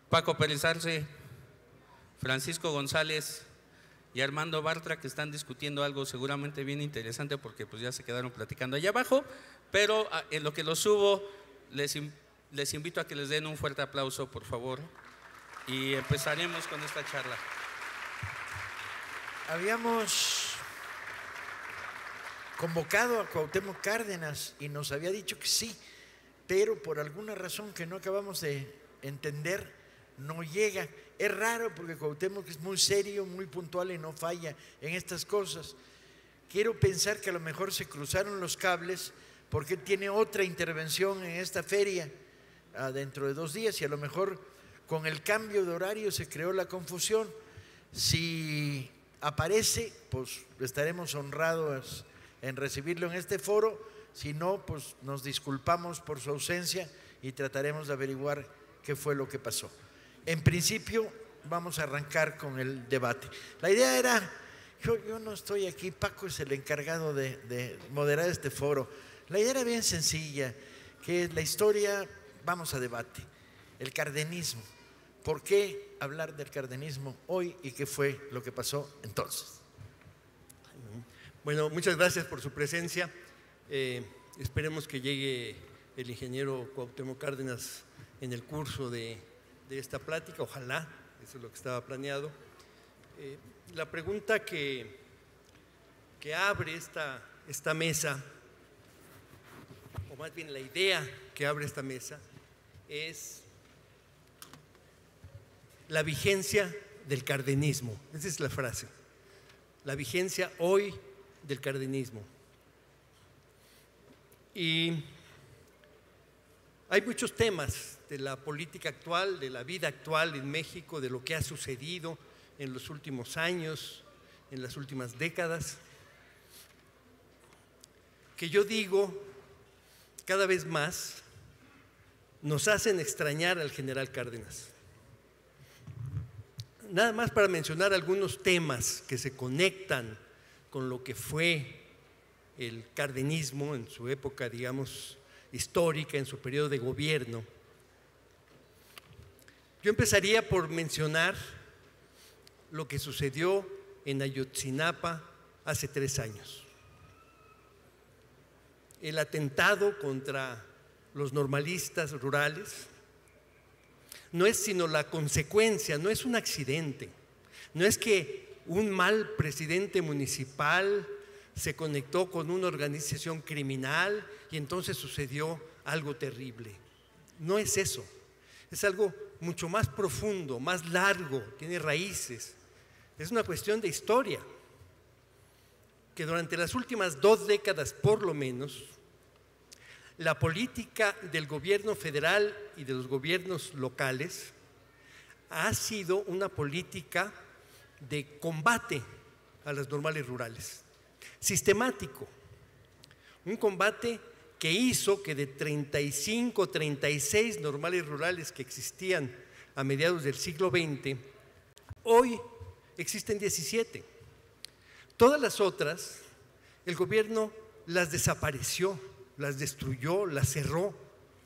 Paco Pérez Arce, Francisco González y Armando Bartra, que están discutiendo algo seguramente bien interesante porque pues ya se quedaron platicando allá abajo, pero en lo que los subo les invito a que les den un fuerte aplauso, por favor, y empezaremos con esta charla. Habíamos convocado a Cuauhtémoc Cárdenas y nos había dicho que sí, pero por alguna razón que no acabamos de entender, no llega. Es raro porque Cuauhtémoc es muy serio, muy puntual y no falla en estas cosas. Quiero pensar que a lo mejor se cruzaron los cables porque tiene otra intervención en esta feria dentro de 2 días y a lo mejor con el cambio de horario se creó la confusión. Si aparece, pues estaremos honrados en recibirlo en este foro. Si no, pues nos disculpamos por su ausencia y trataremos de averiguar qué fue lo que pasó. En principio, vamos a arrancar con el debate. La idea era, yo no estoy aquí, Paco es el encargado de moderar este foro. La idea era bien sencilla, que la historia, vamos a debate. El cardenismo. ¿Por qué hablar del cardenismo hoy y qué fue lo que pasó entonces? Bueno, muchas gracias por su presencia. Esperemos que llegue el ingeniero Cuauhtémoc Cárdenas en el curso de esta plática, ojalá, eso es lo que estaba planeado. La pregunta que abre esta mesa, o más bien la idea que abre esta mesa, es la vigencia del cardenismo. Esa es la frase, la vigencia hoy del cardenismo. Y hay muchos temas de la política actual, de la vida actual en México, de lo que ha sucedido en los últimos años, en las últimas décadas, que yo digo cada vez más nos hacen extrañar al general Cárdenas. Nada más para mencionar algunos temas que se conectan con lo que fue el cardenismo en su época, digamos, histórica, en su periodo de gobierno. Yo empezaría por mencionar lo que sucedió en Ayotzinapa hace 3 años. El atentado contra los normalistas rurales no es sino la consecuencia, no es un accidente, no es que un mal presidente municipal se conectó con una organización criminal y entonces sucedió algo terrible. No es eso, es algo mucho más profundo, más largo, tiene raíces. Es una cuestión de historia, que durante las últimas 2 décadas por lo menos, la política del gobierno federal y de los gobiernos locales ha sido una política de combate a las normales rurales, sistemático, un combate que hizo que de 35, 36 normales rurales que existían a mediados del siglo XX, hoy existen 17. Todas las otras, el gobierno las desapareció, las destruyó, las cerró.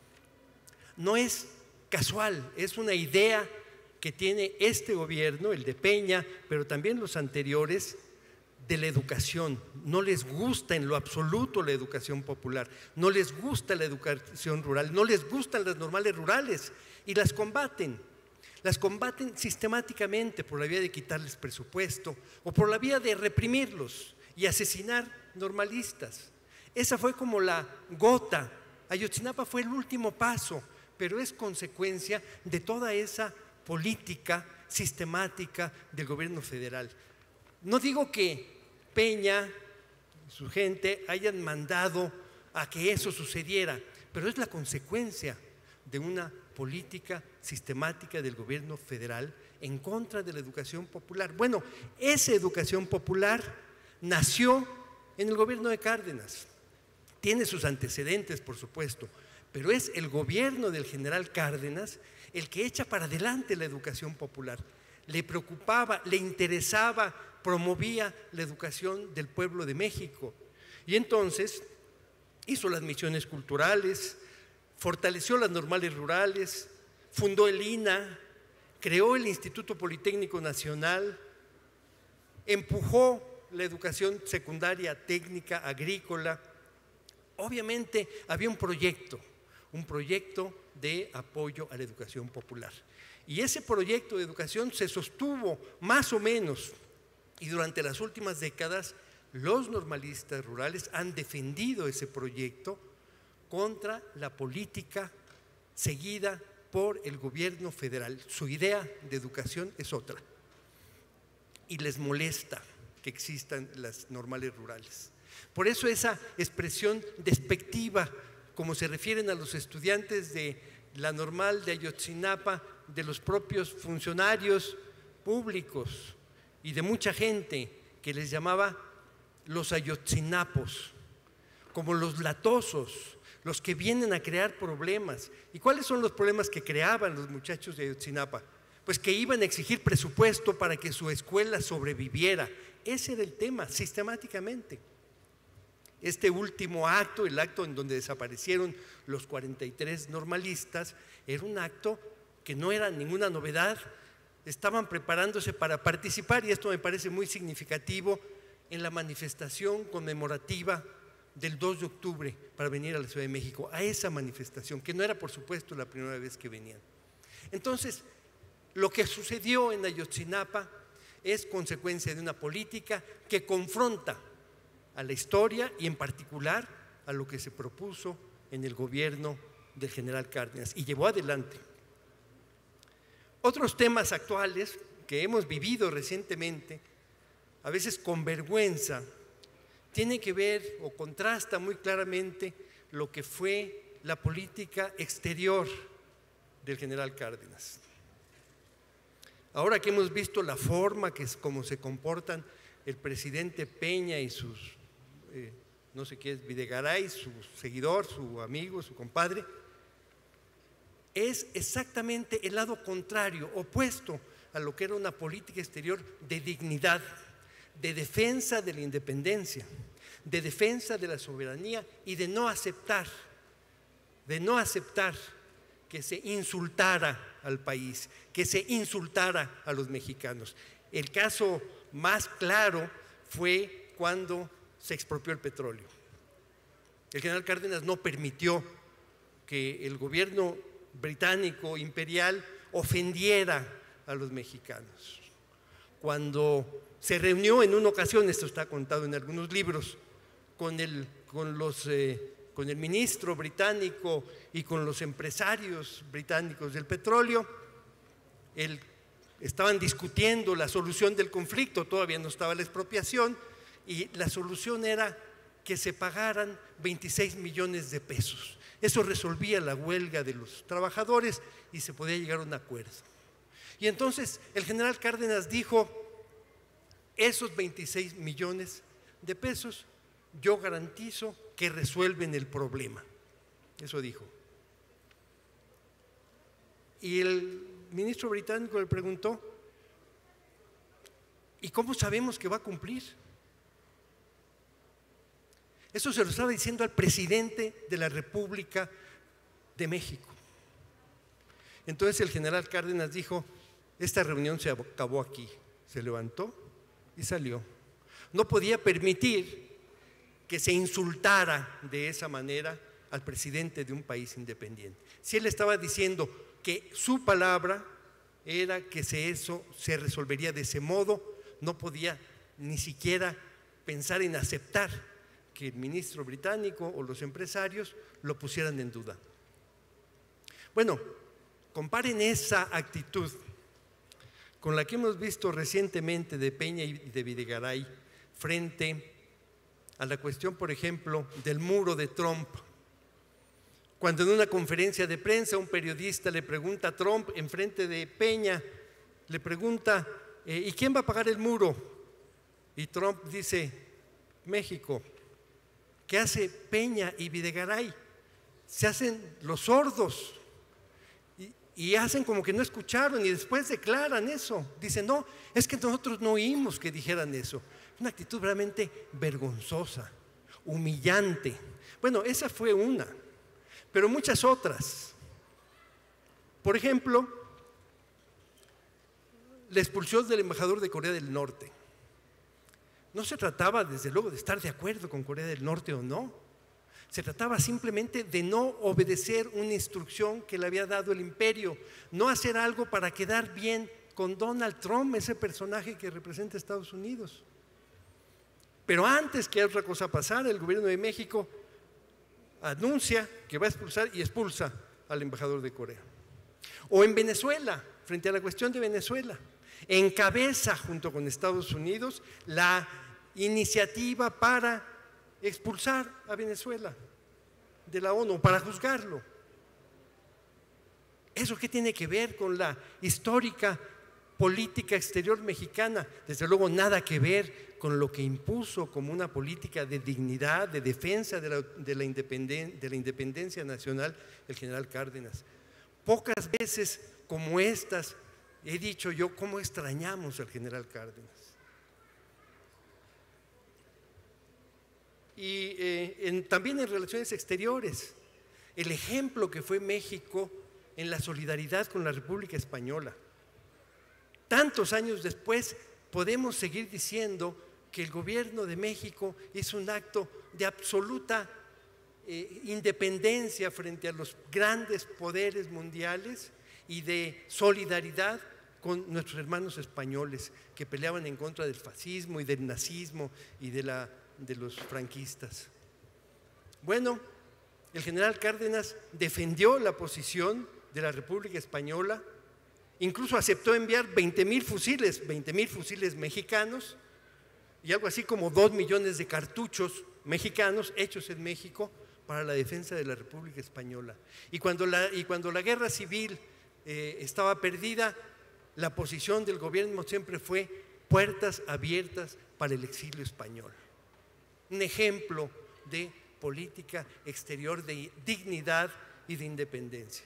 No es casual, es una idea que tiene este gobierno, el de Peña, pero también los anteriores, de la educación. No les gusta en lo absoluto la educación popular, no les gusta la educación rural, no les gustan las normales rurales y las combaten sistemáticamente por la vía de quitarles presupuesto o por la vía de reprimirlos y asesinar normalistas. Esa fue como la gota. Ayotzinapa fue el último paso, pero es consecuencia de toda esa política sistemática del gobierno federal. No digo que Peña y su gente hayan mandado a que eso sucediera, pero es la consecuencia de una política sistemática del gobierno federal en contra de la educación popular. Bueno, esa educación popular nació en el gobierno de Cárdenas. Tiene sus antecedentes, por supuesto, pero es el gobierno del general Cárdenas el que echa para adelante la educación popular. Le preocupaba, le interesaba, promovía la educación del pueblo de México. Y entonces hizo las misiones culturales, fortaleció las normales rurales, fundó el INA, creó el Instituto Politécnico Nacional, empujó la educación secundaria, técnica, agrícola. Obviamente había un proyecto de apoyo a la educación popular. Y ese proyecto de educación se sostuvo más o menos, y durante las últimas décadas los normalistas rurales han defendido ese proyecto contra la política seguida por el gobierno federal. Su idea de educación es otra y les molesta que existan las normales rurales. Por eso esa expresión despectiva, como se refieren a los estudiantes de la normal de Ayotzinapa, de los propios funcionarios públicos y de mucha gente que les llamaba los ayotzinapos, como los latosos, los que vienen a crear problemas. ¿Y cuáles son los problemas que creaban los muchachos de Ayotzinapa? Pues que iban a exigir presupuesto para que su escuela sobreviviera. Ese era el tema, sistemáticamente. Este último acto, el acto en donde desaparecieron los 43 normalistas, era un acto que no era ninguna novedad. Estaban preparándose para participar, y esto me parece muy significativo, en la manifestación conmemorativa del 2 de octubre para venir a la Ciudad de México, a esa manifestación, que no era por supuesto la primera vez que venían. Entonces, lo que sucedió en Ayotzinapa es consecuencia de una política que confronta a la historia y en particular a lo que se propuso en el gobierno del general Cárdenas y llevó adelante. Otros temas actuales que hemos vivido recientemente, a veces con vergüenza, tiene que ver o contrasta muy claramente lo que fue la política exterior del general Cárdenas. Ahora que hemos visto la forma que es como se comportan el presidente Peña y sus, no sé qué es, Videgaray, su seguidor, su amigo, su compadre, es exactamente el lado contrario, opuesto a lo que era una política exterior de dignidad, de defensa de la independencia, de defensa de la soberanía y de no aceptar que se insultara al país, que se insultara a los mexicanos. El caso más claro fue cuando se expropió el petróleo. El general Cárdenas no permitió que el gobierno británico imperial ofendiera a los mexicanos. Cuando se reunió en una ocasión, esto está contado en algunos libros, con el ministro británico y con los empresarios británicos del petróleo, estaban discutiendo la solución del conflicto, todavía no estaba la expropiación, y la solución era que se pagaran 26 millones de pesos. Eso resolvía la huelga de los trabajadores y se podía llegar a un acuerdo. Y entonces el general Cárdenas dijo: esos 26 millones de pesos yo garantizo que resuelven el problema. Eso dijo. Y el ministro británico le preguntó: ¿y cómo sabemos que va a cumplir? Eso se lo estaba diciendo al presidente de la República de México. Entonces el general Cárdenas dijo: esta reunión se acabó aquí. Se levantó y salió. No podía permitir que se insultara de esa manera al presidente de un país independiente. Si él estaba diciendo que su palabra era que eso se resolvería de ese modo, no podía ni siquiera pensar en aceptar que el ministro británico o los empresarios lo pusieran en duda. Bueno, comparen esa actitud con la que hemos visto recientemente de Peña y de Videgaray frente a la cuestión, por ejemplo, del muro de Trump. Cuando en una conferencia de prensa un periodista le pregunta a Trump en frente de Peña, le pregunta: ¿y quién va a pagar el muro? Y Trump dice: México. ¿Qué hace Peña y Videgaray? Se hacen los sordos y hacen como que no escucharon y después declaran eso. Dicen: no, es que nosotros no oímos que dijeran eso. Una actitud realmente vergonzosa, humillante. Bueno, esa fue una, pero muchas otras. Por ejemplo, la expulsión del embajador de Corea del Norte. No se trataba, desde luego, de estar de acuerdo con Corea del Norte o no. Se trataba simplemente de no obedecer una instrucción que le había dado el imperio, no hacer algo para quedar bien con Donald Trump, ese personaje que representa a Estados Unidos. Pero antes que otra cosa pasara, el gobierno de México anuncia que va a expulsar y expulsa al embajador de Corea. O en Venezuela, frente a la cuestión de Venezuela, encabeza junto con Estados Unidos la iniciativa para expulsar a Venezuela de la ONU, para juzgarlo. ¿Eso qué tiene que ver con la histórica política exterior mexicana? Desde luego nada que ver con lo que impuso como una política de dignidad, de defensa de la independencia nacional el general Cárdenas. Pocas veces como estas he dicho yo cómo extrañamos al general Cárdenas. Y también en relaciones exteriores, el ejemplo que fue México en la solidaridad con la República Española. Tantos años después podemos seguir diciendo que el gobierno de México hizo un acto de absoluta independencia frente a los grandes poderes mundiales y de solidaridad con nuestros hermanos españoles que peleaban en contra del fascismo y del nazismo y de los franquistas. Bueno, el general Cárdenas defendió la posición de la República Española, incluso aceptó enviar 20,000 fusiles mexicanos y algo así como 2 millones de cartuchos mexicanos hechos en México para la defensa de la República Española. Y cuando la guerra civil estaba perdida, la posición del gobierno siempre fue puertas abiertas para el exilio español. Un ejemplo de política exterior de dignidad y de independencia.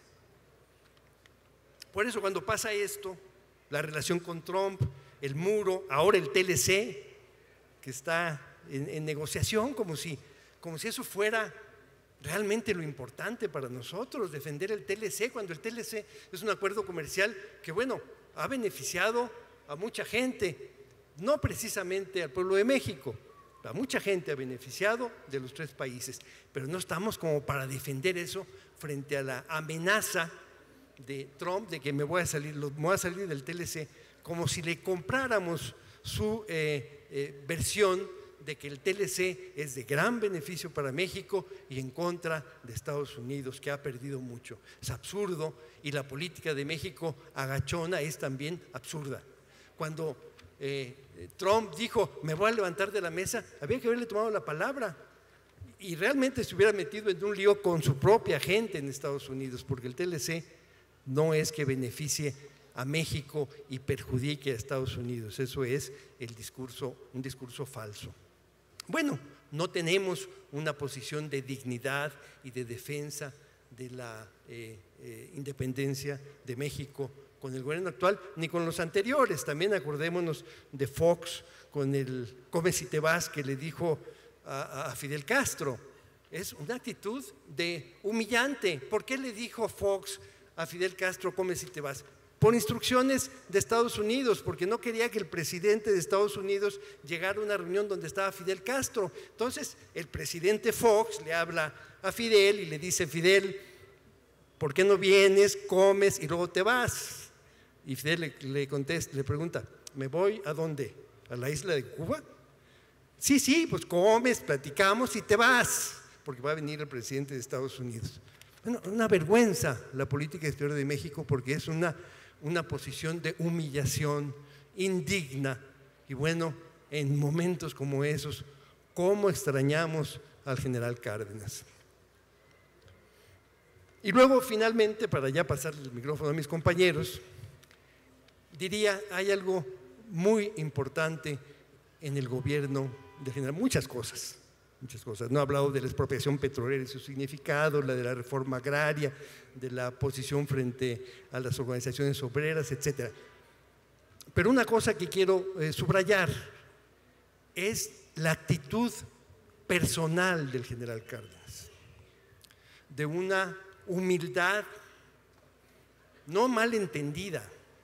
Por eso cuando pasa esto, la relación con Trump, el muro, ahora el TLC, que está en negociación, como si eso fuera realmente lo importante para nosotros, defender el TLC, cuando el TLC es un acuerdo comercial que, bueno, ha beneficiado a mucha gente, no precisamente al pueblo de México, a mucha gente ha beneficiado de los 3 países, pero no estamos como para defender eso frente a la amenaza de Trump de que me voy a salir del TLC, como si le compráramos su versión de que el TLC es de gran beneficio para México y en contra de Estados Unidos, que ha perdido mucho. Es absurdo, y la política de México agachona es también absurda. Cuando Trump dijo, me voy a levantar de la mesa, había que haberle tomado la palabra y realmente se hubiera metido en un lío con su propia gente en Estados Unidos, porque el TLC no es que beneficie a México y perjudique a Estados Unidos. Eso es un discurso falso. Bueno, no tenemos una posición de dignidad y de defensa de la independencia de México con el gobierno actual, ni con los anteriores. También acordémonos de Fox con el come si te vas que le dijo a Fidel Castro. Es una actitud humillante. ¿Por qué le dijo Fox a Fidel Castro come si te vas? Por instrucciones de Estados Unidos, porque no quería que el presidente de Estados Unidos llegara a una reunión donde estaba Fidel Castro. Entonces el presidente Fox le habla a Fidel y le dice, Fidel, ¿por qué no vienes, comes y luego te vas? Y Fidel le contesta, le pregunta, ¿me voy a dónde? ¿A la isla de Cuba? Sí, pues comes, platicamos y te vas, porque va a venir el presidente de Estados Unidos. Bueno, una vergüenza la política exterior de México, porque es una posición de humillación indigna. Y bueno, en momentos como esos, ¿cómo extrañamos al general Cárdenas? Y luego, finalmente, para ya pasar el micrófono a mis compañeros, diría, hay algo muy importante en el gobierno del general, muchas cosas. No he hablado de la expropiación petrolera y su significado, la de la reforma agraria, de la posición frente a las organizaciones obreras, etc. Pero una cosa que quiero subrayar es la actitud personal del general Cárdenas, de una humildad no mal entendida,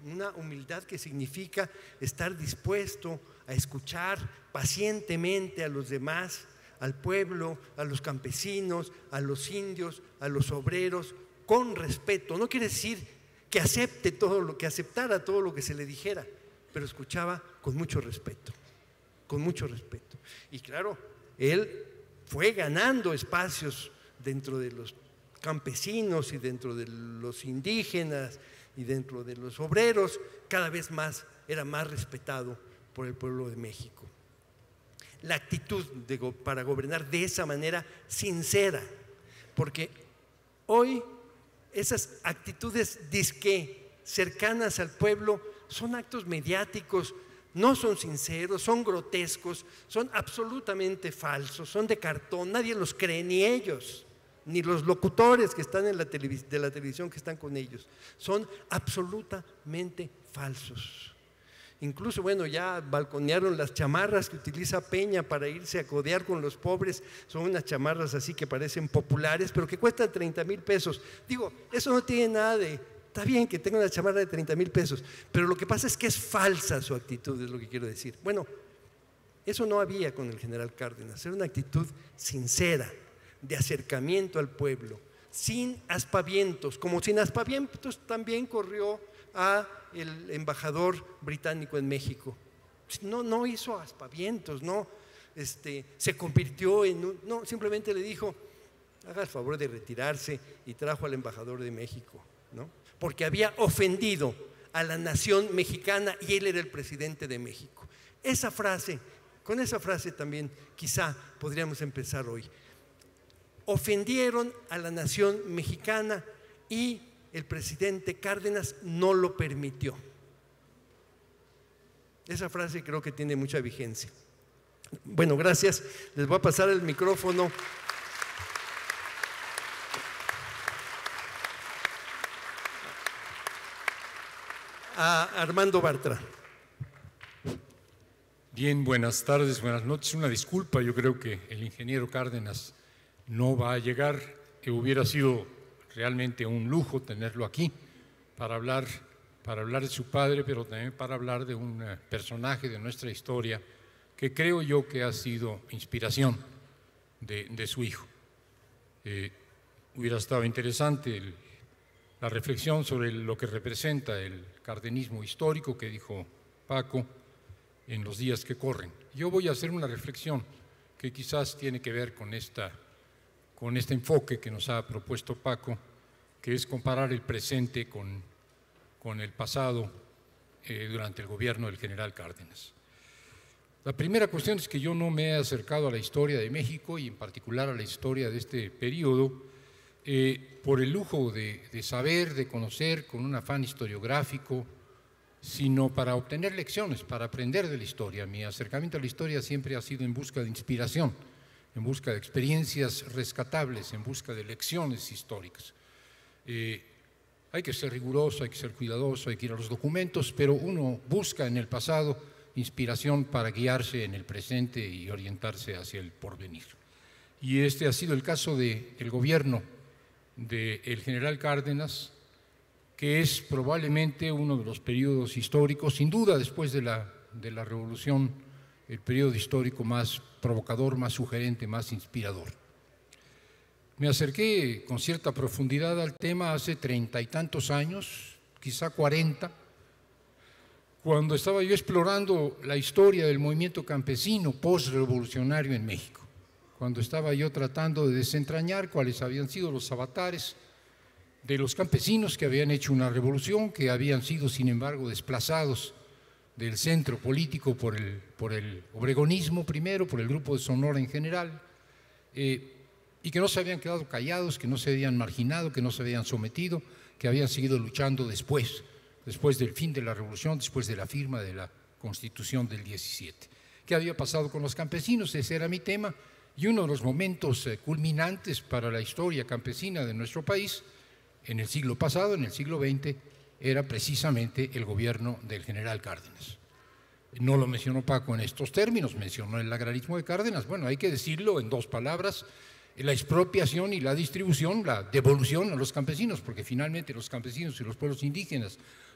una humildad que significa estar dispuesto a escuchar pacientemente a los demás, al pueblo, a los campesinos, a los indios, a los obreros, con respeto. No quiere decir que aceptara todo lo que se le dijera, pero escuchaba con mucho respeto, con mucho respeto. Y claro, él fue ganando espacios dentro de los campesinos y dentro de los indígenas y dentro de los obreros, cada vez más era más respetado por el pueblo de México. La actitud para gobernar de esa manera sincera, porque hoy esas actitudes disque cercanas al pueblo son actos mediáticos, no son sinceros, son grotescos, son absolutamente falsos, son de cartón, nadie los cree, ni ellos, ni los locutores que están de la televisión que están con ellos, son absolutamente falsos. Incluso, bueno, ya balconearon las chamarras que utiliza Peña para irse a codear con los pobres. Son unas chamarras así que parecen populares, pero que cuestan 30,000 pesos. Digo, eso no tiene nada de… Está bien que tenga una chamarra de 30,000 pesos, pero lo que pasa es que es falsa su actitud, es lo que quiero decir. Bueno, eso no había con el general Cárdenas. Era una actitud sincera, de acercamiento al pueblo, sin aspavientos, como sin aspavientos también corrió a el embajador británico en México. No hizo aspavientos, no se convirtió en no, simplemente le dijo, haga el favor de retirarse, y trajo al embajador de México, ¿no? Porque había ofendido a la nación mexicana y él era el presidente de México. Con esa frase también quizá podríamos empezar hoy. Ofendieron a la nación mexicana y el presidente Cárdenas no lo permitió. Esa frase creo que tiene mucha vigencia. Bueno, gracias. Les voy a pasar el micrófono a Armando Bartra. Bien, buenas tardes, buenas noches. Una disculpa, yo creo que el ingeniero Cárdenas no va a llegar, que hubiera sido realmente un lujo tenerlo aquí para hablar de su padre, pero también para hablar de un personaje de nuestra historia que creo yo que ha sido inspiración de su hijo. Hubiera estado interesante la reflexión sobre lo que representa el cardenismo histórico que dijo Paco en los días que corren. Yo voy a hacer una reflexión que quizás tiene que ver con este enfoque que nos ha propuesto Paco, que es comparar el presente con el pasado durante el gobierno del general Cárdenas. La primera cuestión es que yo no me he acercado a la historia de México y en particular a la historia de este periodo por el lujo de saber, de conocer con un afán historiográfico, sino para obtener lecciones, para aprender de la historia. Mi acercamiento a la historia siempre ha sido en busca de inspiración, en busca de experiencias rescatables, en busca de lecciones históricas. Hay que ser riguroso, hay que ser cuidadoso, hay que ir a los documentos, pero uno busca en el pasado inspiración para guiarse en el presente y orientarse hacia el porvenir. Y este ha sido el caso del gobierno del general Cárdenas, que es probablemente uno de los periodos históricos, sin duda después de la Revolución, el periodo histórico más provocador, más sugerente, más inspirador. Me acerqué con cierta profundidad al tema hace 30 y tantos años, quizá 40, cuando estaba yo explorando la historia del movimiento campesino post-revolucionario en México, cuando estaba yo tratando de desentrañar cuáles habían sido los avatares de los campesinos que habían hecho una revolución, que habían sido, sin embargo, desplazados del centro político por el obregonismo primero, por el Grupo de Sonora en general, y que no se habían quedado callados, que no se habían marginado, que no se habían sometido, que habían seguido luchando después del fin de la revolución, después de la firma de la Constitución del 17. ¿Qué había pasado con los campesinos? Ese era mi tema, y uno de los momentos culminantes para la historia campesina de nuestro país en el siglo pasado, en el siglo XX, era precisamente el gobierno del general Cárdenas. No lo mencionó Paco en estos términos, mencionó el agrarismo de Cárdenas. Bueno, hay que decirlo en dos palabras: la expropiación y la distribución, la devolución a los campesinos, porque finalmente los campesinos y los pueblos indígenas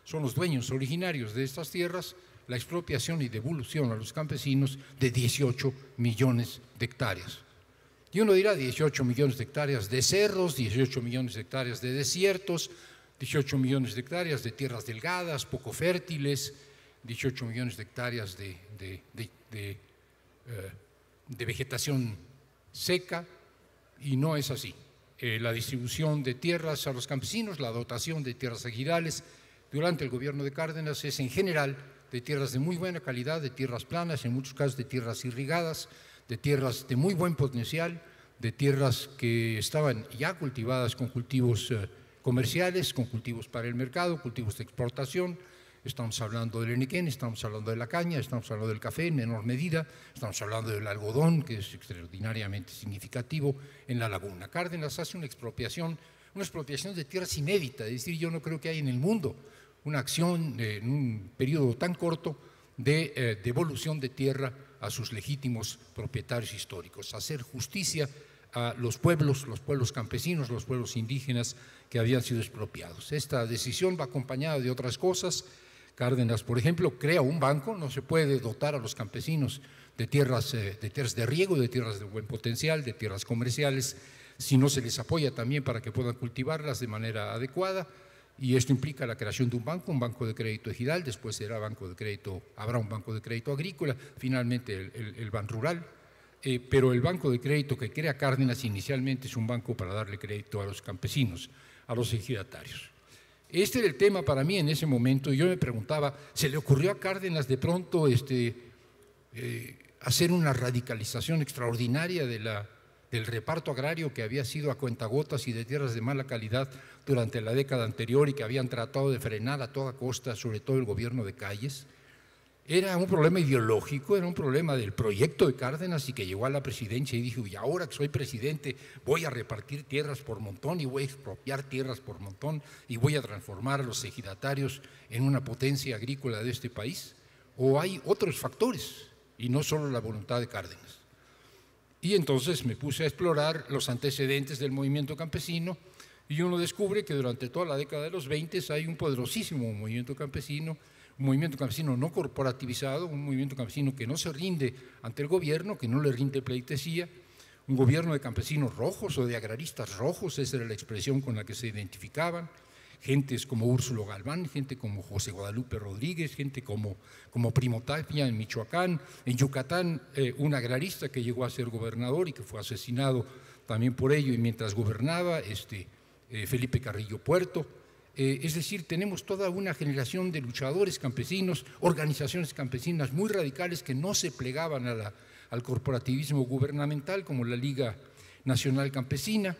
son los dueños originarios de estas tierras, la expropiación y devolución a los campesinos de 18 millones de hectáreas. Y uno dirá 18 millones de hectáreas de cerros, 18 millones de hectáreas de desiertos, 18 millones de hectáreas de tierras delgadas, poco fértiles, 18 millones de hectáreas de vegetación seca, y no es así. La distribución de tierras a los campesinos, la dotación de tierras ejidales durante el gobierno de Cárdenas es en general de tierras de muy buena calidad, de tierras planas, en muchos casos de tierras irrigadas, de tierras de muy buen potencial, de tierras que estaban ya cultivadas con cultivos comerciales, con cultivos para el mercado, cultivos de exportación. Estamos hablando del henequén, estamos hablando de la caña, estamos hablando del café en menor medida, estamos hablando del algodón, que es extraordinariamente significativo en la laguna. Cárdenas hace una expropiación de tierras inédita, es decir, yo no creo que haya en el mundo una acción en un periodo tan corto de devolución de tierra a sus legítimos propietarios históricos, hacer justicia a los pueblos campesinos, los pueblos indígenas que habían sido expropiados. Esta decisión va acompañada de otras cosas. Cárdenas, por ejemplo, crea un banco. No se puede dotar a los campesinos de tierras de riego, de tierras de buen potencial, de tierras comerciales, si no se les apoya también para que puedan cultivarlas de manera adecuada. Y esto implica la creación de un banco de crédito ejidal, después habrá un banco de crédito agrícola, finalmente el Ban Rural. Pero el banco de crédito que crea Cárdenas inicialmente es un banco para darle crédito a los campesinos, a los ejidatarios. Este era el tema para mí en ese momento, y yo me preguntaba, ¿se le ocurrió a Cárdenas de pronto hacer una radicalización extraordinaria del reparto agrario que había sido a cuentagotas y de tierras de mala calidad durante la década anterior y que habían tratado de frenar a toda costa, sobre todo el gobierno de Calles? Era un problema ideológico, era un problema del proyecto de Cárdenas y que llegó a la presidencia y dijo, y ahora que soy presidente voy a repartir tierras por montón y voy a expropiar tierras por montón y voy a transformar a los ejidatarios en una potencia agrícola de este país. ¿O hay otros factores y no solo la voluntad de Cárdenas? Y entonces me puse a explorar los antecedentes del movimiento campesino y uno descubre que durante toda la década de los 20 hay un poderosísimo movimiento campesino, un movimiento campesino no corporativizado, un movimiento campesino que no se rinde ante el gobierno, que no le rinde pleitesía, un gobierno de campesinos rojos o de agraristas rojos, esa era la expresión con la que se identificaban, gentes como Úrsulo Galván, gente como José Guadalupe Rodríguez, gente como Primo Tapia en Michoacán, en Yucatán, un agrarista que llegó a ser gobernador y que fue asesinado también por ello, y mientras gobernaba Felipe Carrillo Puerto. Es decir, tenemos toda una generación de luchadores campesinos, organizaciones campesinas muy radicales que no se plegaban al corporativismo gubernamental, como la Liga Nacional Campesina.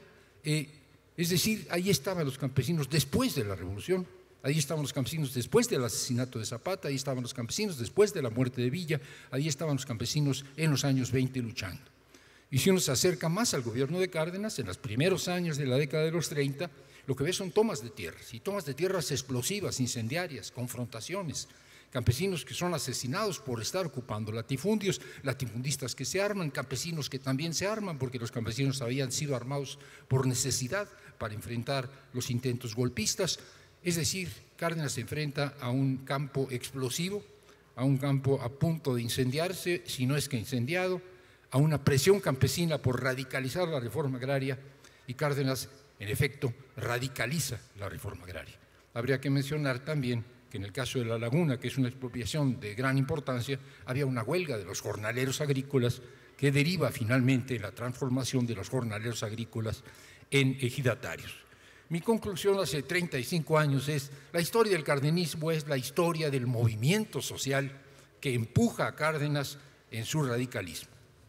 Es decir, ahí estaban los campesinos después de la revolución, ahí estaban los campesinos después del asesinato de Zapata, ahí estaban los campesinos después de la muerte de Villa, ahí estaban los campesinos en los años 20 luchando. Y si uno se acerca más al gobierno de Cárdenas, en los primeros años de la década de los 30, lo que ve son tomas de tierras, y tomas de tierras explosivas, incendiarias, confrontaciones, campesinos que son asesinados por estar ocupando latifundios, latifundistas que se arman, campesinos que también se arman, porque los campesinos habían sido armados por necesidad para enfrentar los intentos golpistas. Es decir, Cárdenas se enfrenta a un campo explosivo, a un campo a punto de incendiarse, si no es que incendiado, a una presión campesina por radicalizar la reforma agraria, y Cárdenas, en efecto, radicaliza la reforma agraria. Habría que mencionar también que en el caso de La Laguna, que es una expropiación de gran importancia, había una huelga de los jornaleros agrícolas que deriva finalmente en la transformación de los jornaleros agrícolas en ejidatarios. Mi conclusión hace 35 años es: la historia del cardenismo es la historia del movimiento social que empuja a Cárdenas en su radicalismo.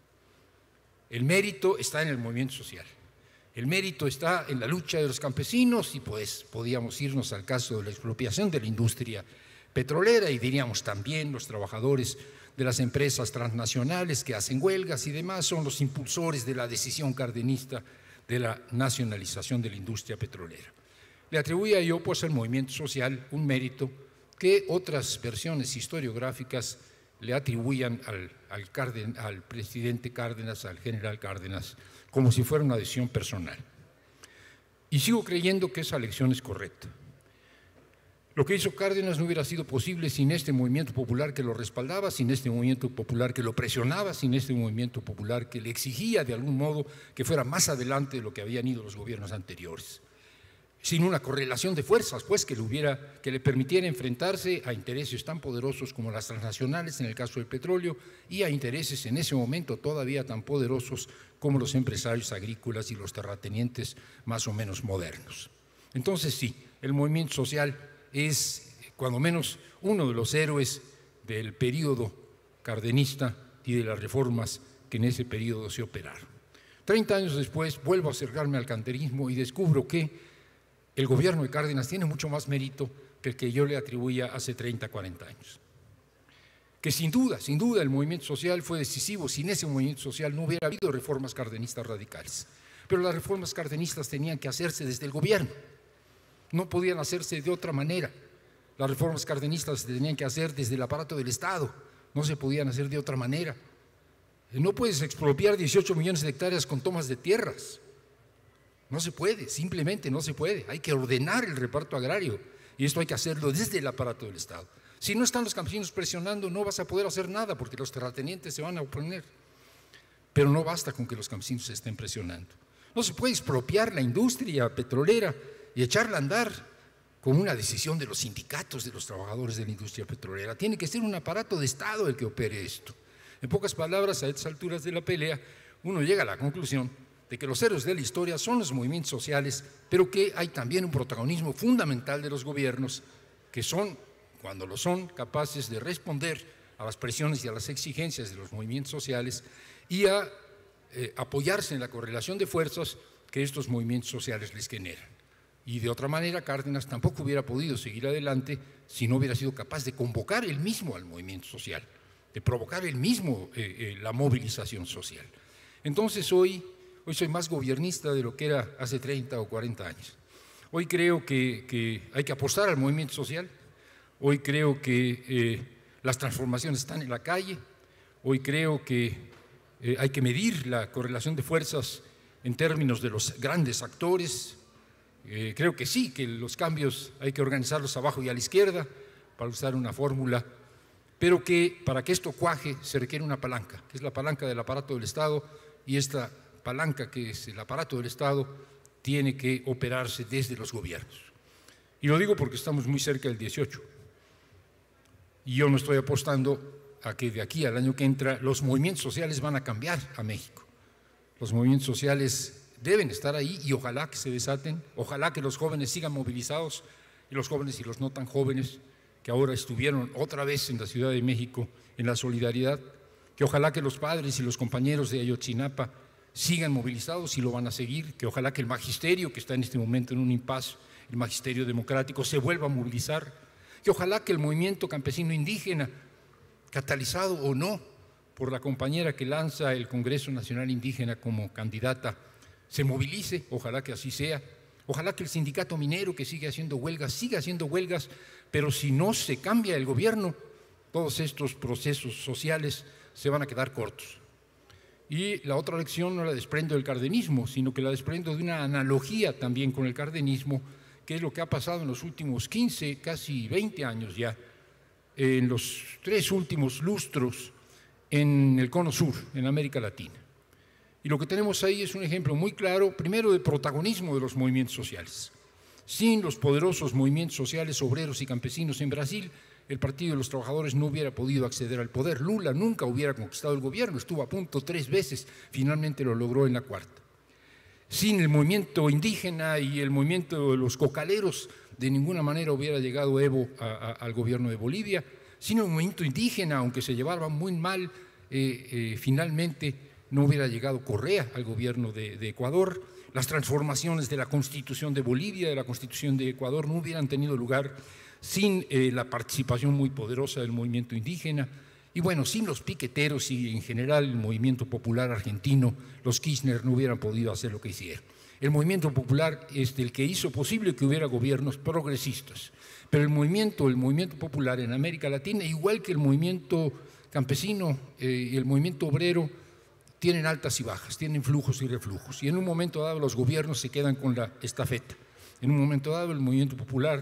El mérito está en el movimiento social. El mérito está en la lucha de los campesinos y pues podíamos irnos al caso de la expropiación de la industria petrolera y diríamos también los trabajadores de las empresas transnacionales que hacen huelgas y demás son los impulsores de la decisión cardenista de la nacionalización de la industria petrolera. Le atribuía yo pues al movimiento social un mérito que otras versiones historiográficas le atribuían al presidente Cárdenas, al general Cárdenas, como si fuera una decisión personal. Y sigo creyendo que esa lección es correcta. Lo que hizo Cárdenas no hubiera sido posible sin este movimiento popular que lo respaldaba, sin este movimiento popular que lo presionaba, sin este movimiento popular que le exigía de algún modo que fuera más adelante de lo que habían ido los gobiernos anteriores. Sin una correlación de fuerzas, pues, que le permitiera enfrentarse a intereses tan poderosos como las transnacionales en el caso del petróleo y a intereses en ese momento todavía tan poderosos como los empresarios agrícolas y los terratenientes más o menos modernos. Entonces sí, el movimiento social es, cuando menos, uno de los héroes del período cardenista y de las reformas que en ese período se operaron. 30 años después vuelvo a acercarme al cardenismo y descubro que el gobierno de Cárdenas tiene mucho más mérito que el que yo le atribuía hace 30, 40 años. Que sin duda el movimiento social fue decisivo. Sin ese movimiento social no hubiera habido reformas cardenistas radicales. Pero las reformas cardenistas tenían que hacerse desde el gobierno. No podían hacerse de otra manera. Las reformas cardenistas se tenían que hacer desde el aparato del Estado, no se podían hacer de otra manera. No puedes expropiar 18 millones de hectáreas con tomas de tierras. No se puede, simplemente no se puede. Hay que ordenar el reparto agrario y esto hay que hacerlo desde el aparato del Estado. Si no están los campesinos presionando, no vas a poder hacer nada porque los terratenientes se van a oponer. Pero no basta con que los campesinos se estén presionando. No se puede expropiar la industria petrolera y echarla a andar con una decisión de los sindicatos de los trabajadores de la industria petrolera. Tiene que ser un aparato de Estado el que opere esto. En pocas palabras, a estas alturas de la pelea, uno llega a la conclusión de que los héroes de la historia son los movimientos sociales, pero que hay también un protagonismo fundamental de los gobiernos que son, cuando lo son, capaces de responder a las presiones y a las exigencias de los movimientos sociales y a apoyarse en la correlación de fuerzas que estos movimientos sociales les generan. Y de otra manera, Cárdenas tampoco hubiera podido seguir adelante si no hubiera sido capaz de convocar él mismo al movimiento social, de provocar él mismo la movilización social. Entonces hoy soy más gobiernista de lo que era hace 30 o 40 años. Hoy creo que hay que apostar al movimiento social, hoy creo que las transformaciones están en la calle, hoy creo que hay que medir la correlación de fuerzas en términos de los grandes actores. Creo que sí, que los cambios hay que organizarlos abajo y a la izquierda, para usar una fórmula, pero que para que esto cuaje se requiere una palanca, que es la palanca del aparato del Estado, y esta palanca que es el aparato del Estado tiene que operarse desde los gobiernos. Y lo digo porque estamos muy cerca del 18, y yo no estoy apostando a que de aquí al año que entra los movimientos sociales van a cambiar a México. Los movimientos sociales deben estar ahí y ojalá que se desaten, ojalá que los jóvenes sigan movilizados y los jóvenes y los no tan jóvenes que ahora estuvieron otra vez en la Ciudad de México en la solidaridad, que ojalá que los padres y los compañeros de Ayotzinapa sigan movilizados y lo van a seguir, que ojalá que el magisterio que está en este momento en un impasse, el magisterio democrático, se vuelva a movilizar, que ojalá que el movimiento campesino indígena, catalizado o no por la compañera que lanza el Congreso Nacional Indígena como candidata, se movilice, ojalá que así sea, ojalá que el sindicato minero que siga haciendo huelgas, pero si no se cambia el gobierno, todos estos procesos sociales se van a quedar cortos. Y la otra lección no la desprendo del cardenismo, sino que la desprendo de una analogía también con el cardenismo, que es lo que ha pasado en los últimos 15, casi 20 años ya, en los 3 últimos lustros en el Cono Sur, en América Latina. Y lo que tenemos ahí es un ejemplo muy claro, primero, de protagonismo de los movimientos sociales. Sin los poderosos movimientos sociales, obreros y campesinos en Brasil, el Partido de los Trabajadores no hubiera podido acceder al poder. Lula nunca hubiera conquistado el gobierno, estuvo a punto 3 veces, finalmente lo logró en la 4ª. Sin el movimiento indígena y el movimiento de los cocaleros, de ninguna manera hubiera llegado Evo al gobierno de Bolivia. Sin el movimiento indígena, aunque se llevaban muy mal, finalmente no hubiera llegado Correa al gobierno de Ecuador. Las transformaciones de la Constitución de Bolivia, de la Constitución de Ecuador, no hubieran tenido lugar sin la participación muy poderosa del movimiento indígena. Y bueno, sin los piqueteros y en general el movimiento popular argentino, los Kirchner no hubieran podido hacer lo que hicieron. El movimiento popular es el que hizo posible que hubiera gobiernos progresistas. Pero el movimiento popular en América Latina, igual que el movimiento campesino y el movimiento obrero, tienen altas y bajas, tienen flujos y reflujos. Y en un momento dado los gobiernos se quedan con la estafeta. En un momento dado el movimiento popular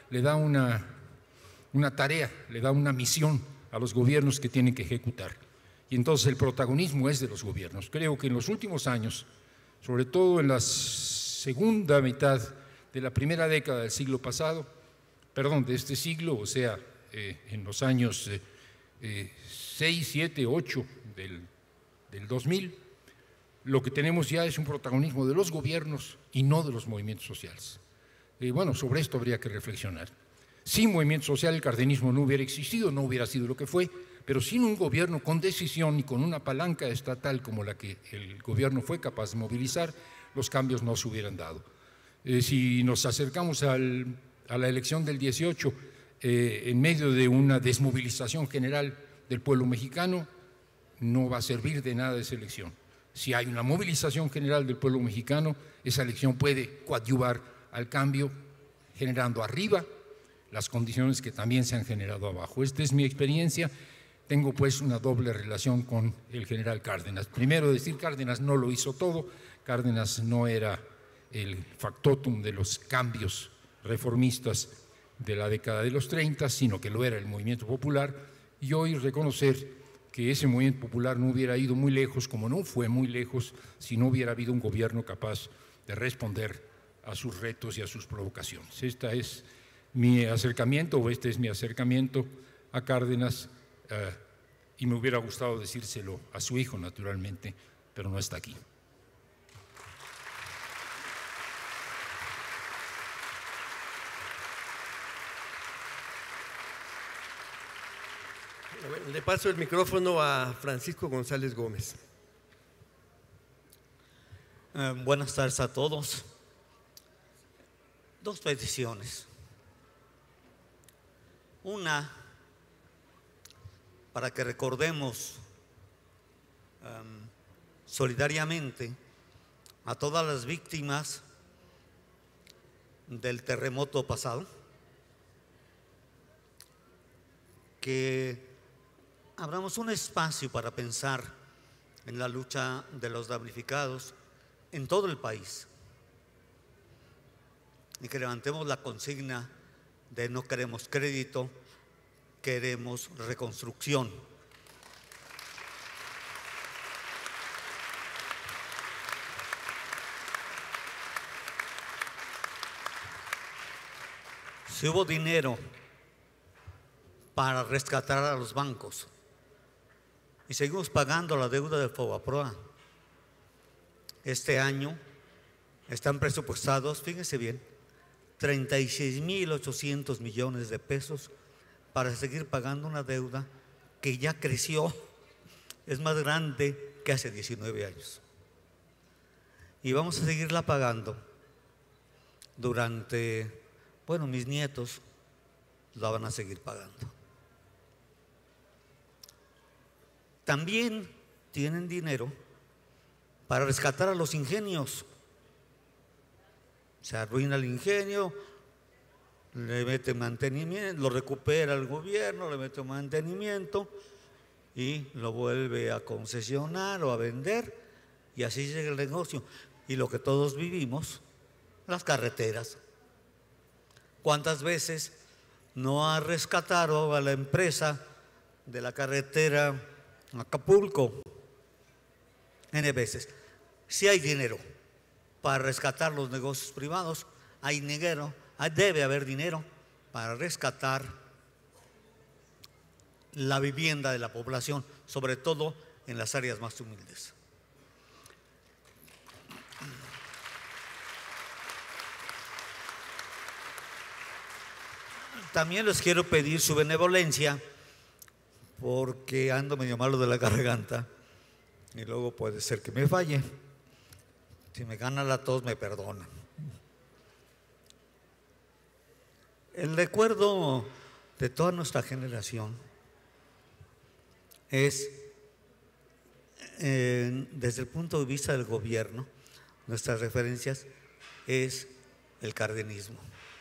le da una tarea, le da una misión a los gobiernos que tienen que ejecutar. Y entonces el protagonismo es de los gobiernos. Creo que en los últimos años, sobre todo en la segunda mitad de la primera década del siglo pasado, de este siglo, o sea, en los años 6, 7, 8 del 2000, lo que tenemos ya es un protagonismo de los gobiernos y no de los movimientos sociales. Bueno, sobre esto habría que reflexionar. Sin movimiento social el cardenismo no hubiera existido, no hubiera sido lo que fue, pero sin un gobierno con decisión y con una palanca estatal como la que el gobierno fue capaz de movilizar, los cambios no se hubieran dado. Si nos acercamos a la elección del 18, en medio de una desmovilización general del pueblo mexicano, no va a servir de nada esa elección. Si hay una movilización general del pueblo mexicano, esa elección puede coadyuvar al cambio, generando arriba las condiciones que también se han generado abajo. Esta es mi experiencia. Tengo pues una doble relación con el general Cárdenas. Primero, decir Cárdenas no lo hizo todo, Cárdenas no era el factotum de los cambios reformistas de la década de los 30, sino que lo era el movimiento popular, y hoy reconocer que ese movimiento popular no hubiera ido muy lejos, como no fue muy lejos, si no hubiera habido un gobierno capaz de responder a sus retos y a sus provocaciones. Este es mi acercamiento a Cárdenas, y me hubiera gustado decírselo a su hijo, naturalmente, pero no está aquí. Le paso el micrófono a Francisco González Gómez. Buenas tardes a todos. Dos peticiones. Una, para que recordemos solidariamente a todas las víctimas del terremoto pasado, que abramos un espacio para pensar en la lucha de los damnificados en todo el país y que levantemos la consigna de no queremos crédito, queremos reconstrucción. Si hubo dinero para rescatar a los bancos y seguimos pagando la deuda de Fobaproa, este año están presupuestados, fíjense bien, 36.800 millones de pesos para seguir pagando una deuda que ya creció, es más grande que hace 19 años. Y vamos a seguirla pagando durante, bueno, mis nietos la van a seguir pagando. También tienen dinero para rescatar a los ingenios. Se arruina el ingenio, le mete mantenimiento, lo recupera el gobierno, le mete mantenimiento y lo vuelve a concesionar o a vender, y así llega el negocio. Y lo que todos vivimos, las carreteras. ¿Cuántas veces no ha rescatado a la empresa de la carretera Acapulco? N veces. Si hay dinero para rescatar los negocios privados, hay dinero, debe haber dinero para rescatar la vivienda de la población, sobre todo en las áreas más humildes. También les quiero pedir su benevolencia, porque ando medio malo de la garganta y luego puede ser que me falle. Si me gana la tos, me perdonan. El recuerdo de toda nuestra generación es, desde el punto de vista del gobierno, nuestras referencias es el cardenismo.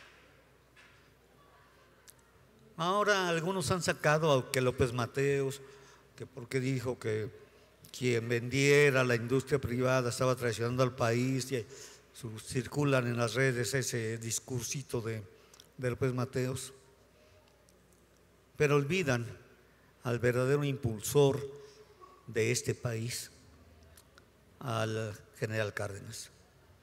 Ahora algunos han sacado que López Mateos, que porque dijo que quien vendiera la industria privada estaba traicionando al país, y circulan en las redes ese discursito de de López Mateos, pero olvidan al verdadero impulsor de este país, al general Cárdenas.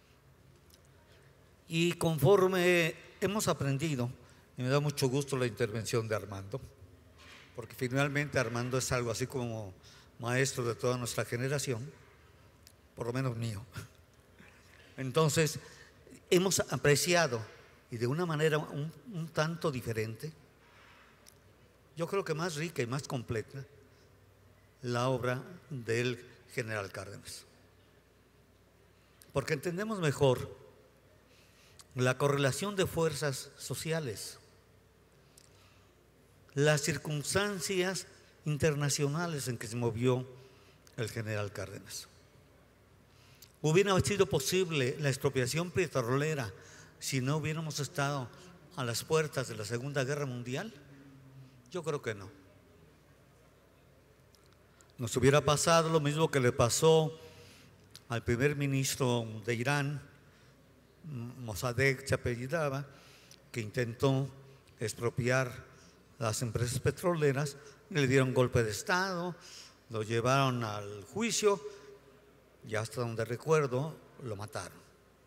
Y conforme hemos aprendido, y me da mucho gusto la intervención de Armando, porque finalmente Armando es algo así como maestro de toda nuestra generación, por lo menos mío. Entonces, hemos apreciado, y de una manera un tanto diferente, yo creo que más rica y más completa, la obra del general Cárdenas. Porque entendemos mejor la correlación de fuerzas sociales, las circunstancias internacionales en que se movió el general Cárdenas. ¿Hubiera sido posible la expropiación petrolera si no hubiéramos estado a las puertas de la Segunda Guerra Mundial? Yo creo que no. Nos hubiera pasado lo mismo que le pasó al primer ministro de Irán, Mossadegh se apellidaba, que intentó expropiar las empresas petroleras, le dieron golpe de Estado, lo llevaron al juicio y hasta donde recuerdo lo mataron.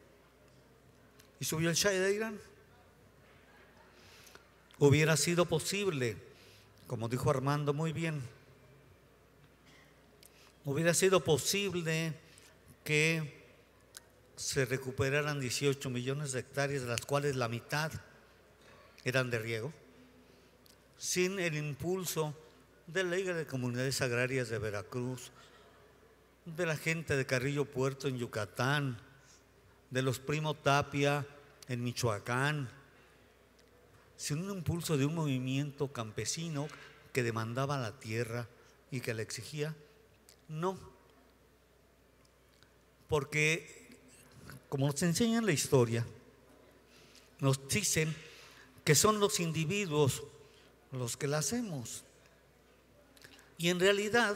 Y subió el Shah de Irán. Hubiera sido posible, como dijo Armando muy bien, hubiera sido posible que se recuperaran 18 millones de hectáreas, de las cuales la mitad eran de riego, sin el impulso de la Liga de Comunidades Agrarias de Veracruz, de la gente de Carrillo Puerto en Yucatán, de los Primo Tapia en Michoacán, sin un impulso de un movimiento campesino que demandaba la tierra y que la exigía. No, porque como nos enseña en la historia, nos dicen que son los individuos los que la hacemos. Y en realidad,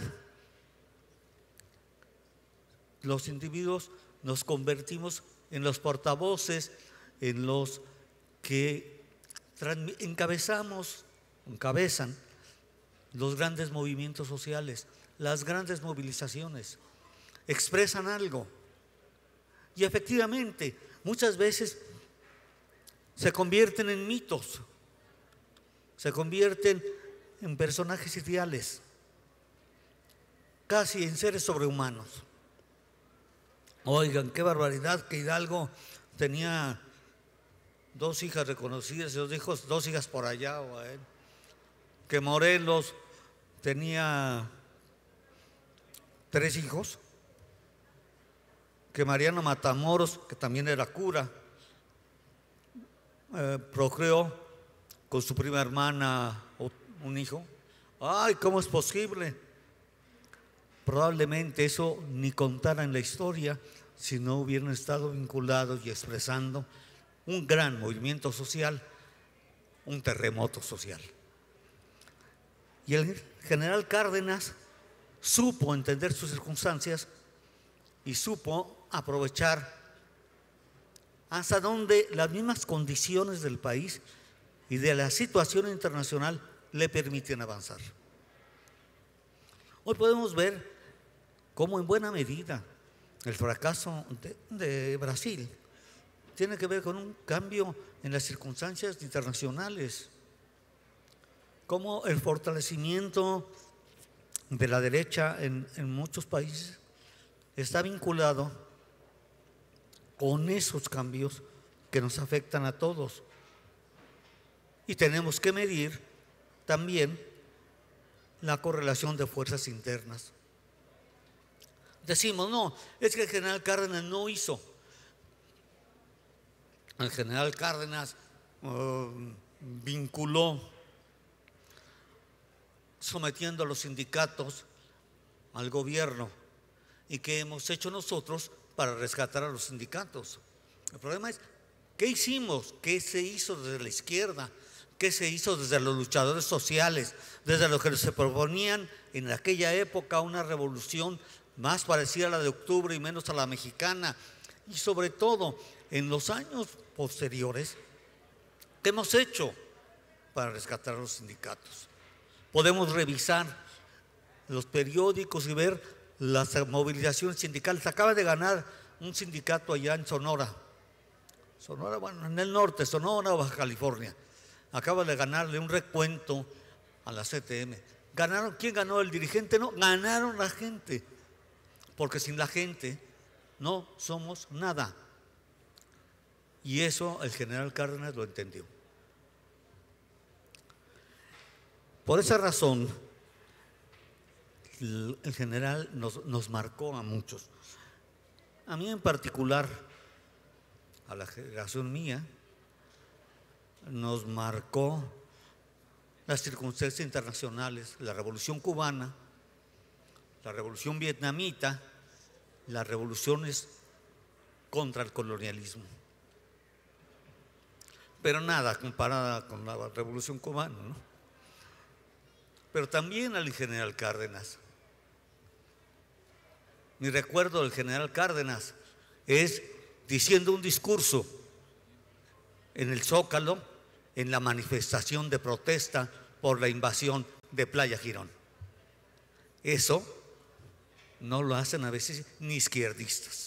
los individuos nos convertimos en los portavoces, en los que encabezan los grandes movimientos sociales, las grandes movilizaciones, expresan algo. Y efectivamente, muchas veces se convierten en mitos, se convierten en personajes ideales, casi en seres sobrehumanos. Oigan, qué barbaridad que Hidalgo tenía 2 hijas reconocidas y 2 hijas por allá, que Morelos tenía 3 hijos, que Mariano Matamoros, que también era cura, procreó con su prima hermana un hijo. Ay, ¿cómo es posible? Probablemente eso ni contara en la historia si no hubieran estado vinculados y expresando un gran movimiento social, un terremoto social. Y el general Cárdenas supo entender sus circunstancias y supo aprovechar hasta donde las mismas condiciones del país y de la situación internacional le permiten avanzar. Hoy podemos ver cómo en buena medida el fracaso de Brasil tiene que ver con un cambio en las circunstancias internacionales, cómo el fortalecimiento de la derecha en muchos países está vinculado con esos cambios que nos afectan a todos. Y tenemos que medir también la correlación de fuerzas internas. Decimos, no, es que el general Cárdenas no hizo. El general Cárdenas vinculó, sometiendo a los sindicatos al gobierno. ¿Y qué hemos hecho nosotros para rescatar a los sindicatos? El problema es, ¿qué hicimos? ¿Qué se hizo desde la izquierda? ¿Qué se hizo desde los luchadores sociales? Desde los que se proponían en aquella época una revolución más parecida a la de octubre y menos a la mexicana. Y sobre todo, en los años posteriores, ¿Qué hemos hecho para rescatar a los sindicatos? Podemos revisar los periódicos y ver las movilizaciones sindicales. Acaba de ganar un sindicato allá en Sonora, bueno, en el norte, Sonora o Baja California. Acaba de ganarle un recuento a la CTM. ¿Ganaron? ¿Quién ganó? ¿El dirigente? No, ganaron la gente. Porque sin la gente no somos nada. Y eso el general Cárdenas lo entendió. Por esa razón, el general nos marcó a muchos. A mí en particular, a la generación mía, nos marcó las circunstancias internacionales, la revolución cubana, la revolución vietnamita, las revoluciones contra el colonialismo. Pero nada comparada con la revolución cubana, ¿no? Pero también al general Cárdenas. Mi recuerdo del general Cárdenas es diciendo un discurso en el Zócalo, en la manifestación de protesta por la invasión de Playa Girón. Eso no lo hacen a veces ni izquierdistas,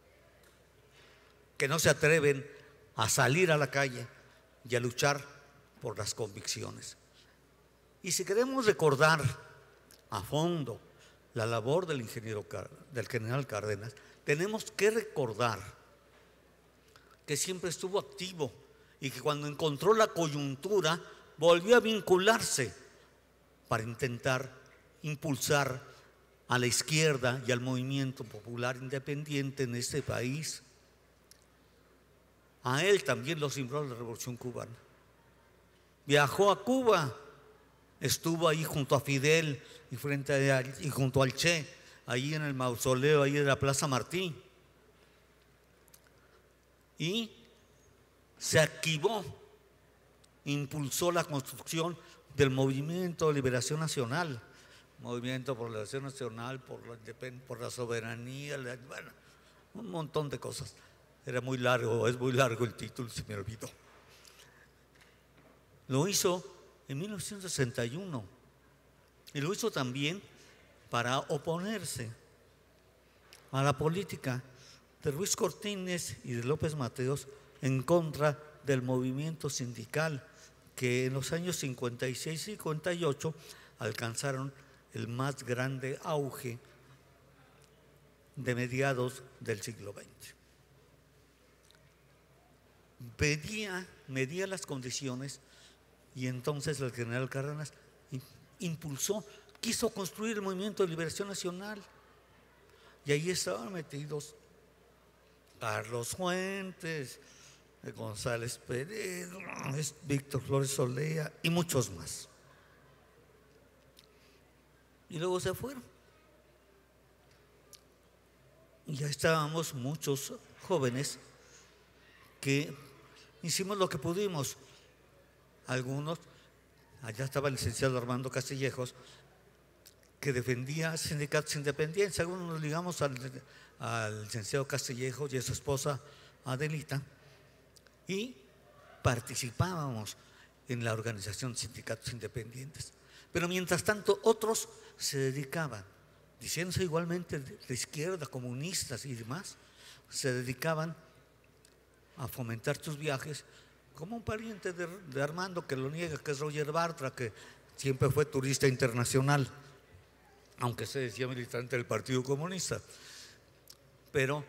que no se atreven a salir a la calle y a luchar por las convicciones. Y si queremos recordar a fondo la labor del general Cárdenas, tenemos que recordar que siempre estuvo activo y que cuando encontró la coyuntura volvió a vincularse para intentar impulsar a la izquierda y al movimiento popular independiente en este país. A él también lo cimbró la Revolución Cubana. Viajó a Cuba, estuvo ahí junto a Fidel y junto al Che, ahí en el mausoleo ahí de la Plaza Martí. Y se activó, impulsó la construcción del Movimiento de Liberación Nacional, Movimiento por la Liberación Nacional, por la soberanía, bueno, un montón de cosas. Era muy largo, es muy largo el título, se me olvidó. Lo hizo en 1961 y lo hizo también para oponerse a la política de Ruiz Cortines y de López Mateos en contra del movimiento sindical que en los años 56 y 58 alcanzaron el más grande auge de mediados del siglo XX. Medía las condiciones y entonces el general Cárdenas impulsó, quiso construir el Movimiento de Liberación Nacional y ahí estaban metidos Carlos Fuentes, González Pérez, Víctor Flores Olea y muchos más. Y luego se fueron. Y ya estábamos muchos jóvenes que hicimos lo que pudimos. Algunos, allá estaba el licenciado Armando Castillejos, que defendía sindicatos independientes. Algunos nos ligamos al licenciado Castillejos y a su esposa Adelita y participábamos en la organización de sindicatos independientes. Pero mientras tanto otros se dedicaban, diciéndose igualmente de izquierda, comunistas y demás, se dedicaban a fomentar sus viajes, como un pariente de Armando que lo niega, que es Roger Bartra, que siempre fue turista internacional, aunque se decía militante del Partido Comunista, pero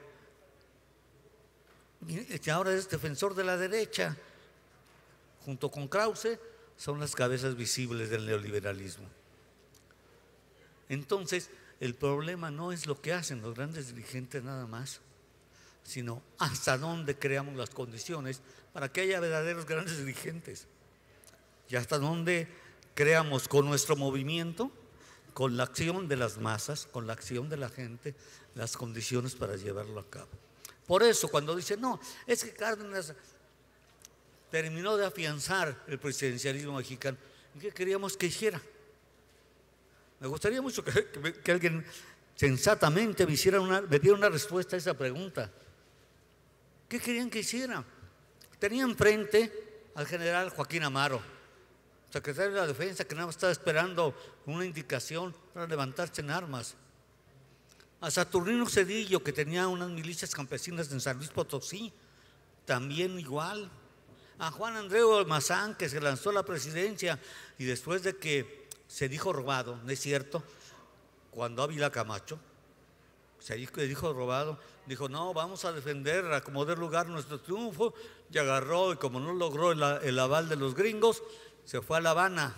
que ahora es defensor de la derecha, junto con Krause, son las cabezas visibles del neoliberalismo. Entonces, el problema no es lo que hacen los grandes dirigentes nada más, sino hasta dónde creamos las condiciones para que haya verdaderos grandes dirigentes y hasta dónde creamos con nuestro movimiento, con la acción de las masas, con la acción de la gente, las condiciones para llevarlo a cabo. Por eso cuando dicen, no, es que Cárdenas terminó de afianzar el presidencialismo mexicano, ¿qué queríamos que hiciera? Me gustaría mucho que alguien sensatamente me diera una respuesta a esa pregunta. ¿Qué querían que hiciera? Tenía enfrente al general Joaquín Amaro, secretario de la Defensa, que nada más estaba esperando una indicación para levantarse en armas. A Saturnino Cedillo, que tenía unas milicias campesinas en San Luis Potosí, también igual. A Juan Andreu Almazán, que se lanzó a la presidencia y después de que se dijo robado, ¿no es cierto? Cuando Ávila Camacho se dijo robado, dijo: no, vamos a defender, a como dé lugar nuestro triunfo, y agarró, y como no logró el aval de los gringos, se fue a La Habana.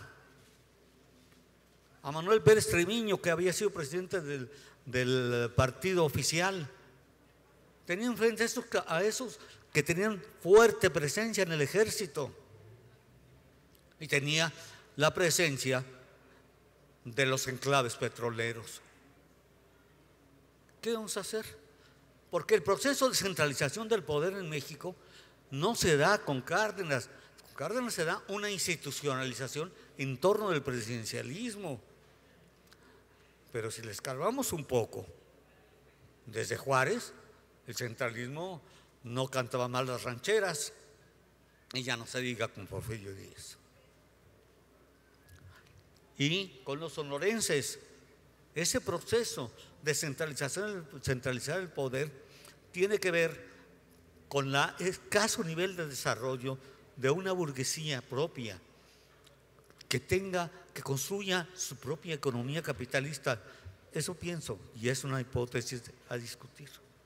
A Manuel Pérez Treviño, que había sido presidente del partido oficial, tenía enfrente a esos que tenían fuerte presencia en el ejército, y tenía la presencia de los enclaves petroleros. ¿Qué vamos a hacer? Porque el proceso de centralización del poder en México no se da con Cárdenas. Con Cárdenas se da una institucionalización en torno del presidencialismo. Pero si le escarbamos un poco, desde Juárez, el centralismo no cantaba mal las rancheras, y ya no se diga con Porfirio Díaz. Y con los sonorenses, ese proceso de centralizar el poder tiene que ver con el escaso nivel de desarrollo de una burguesía propia, que construya su propia economía capitalista. Eso pienso, y es una hipótesis a discutir.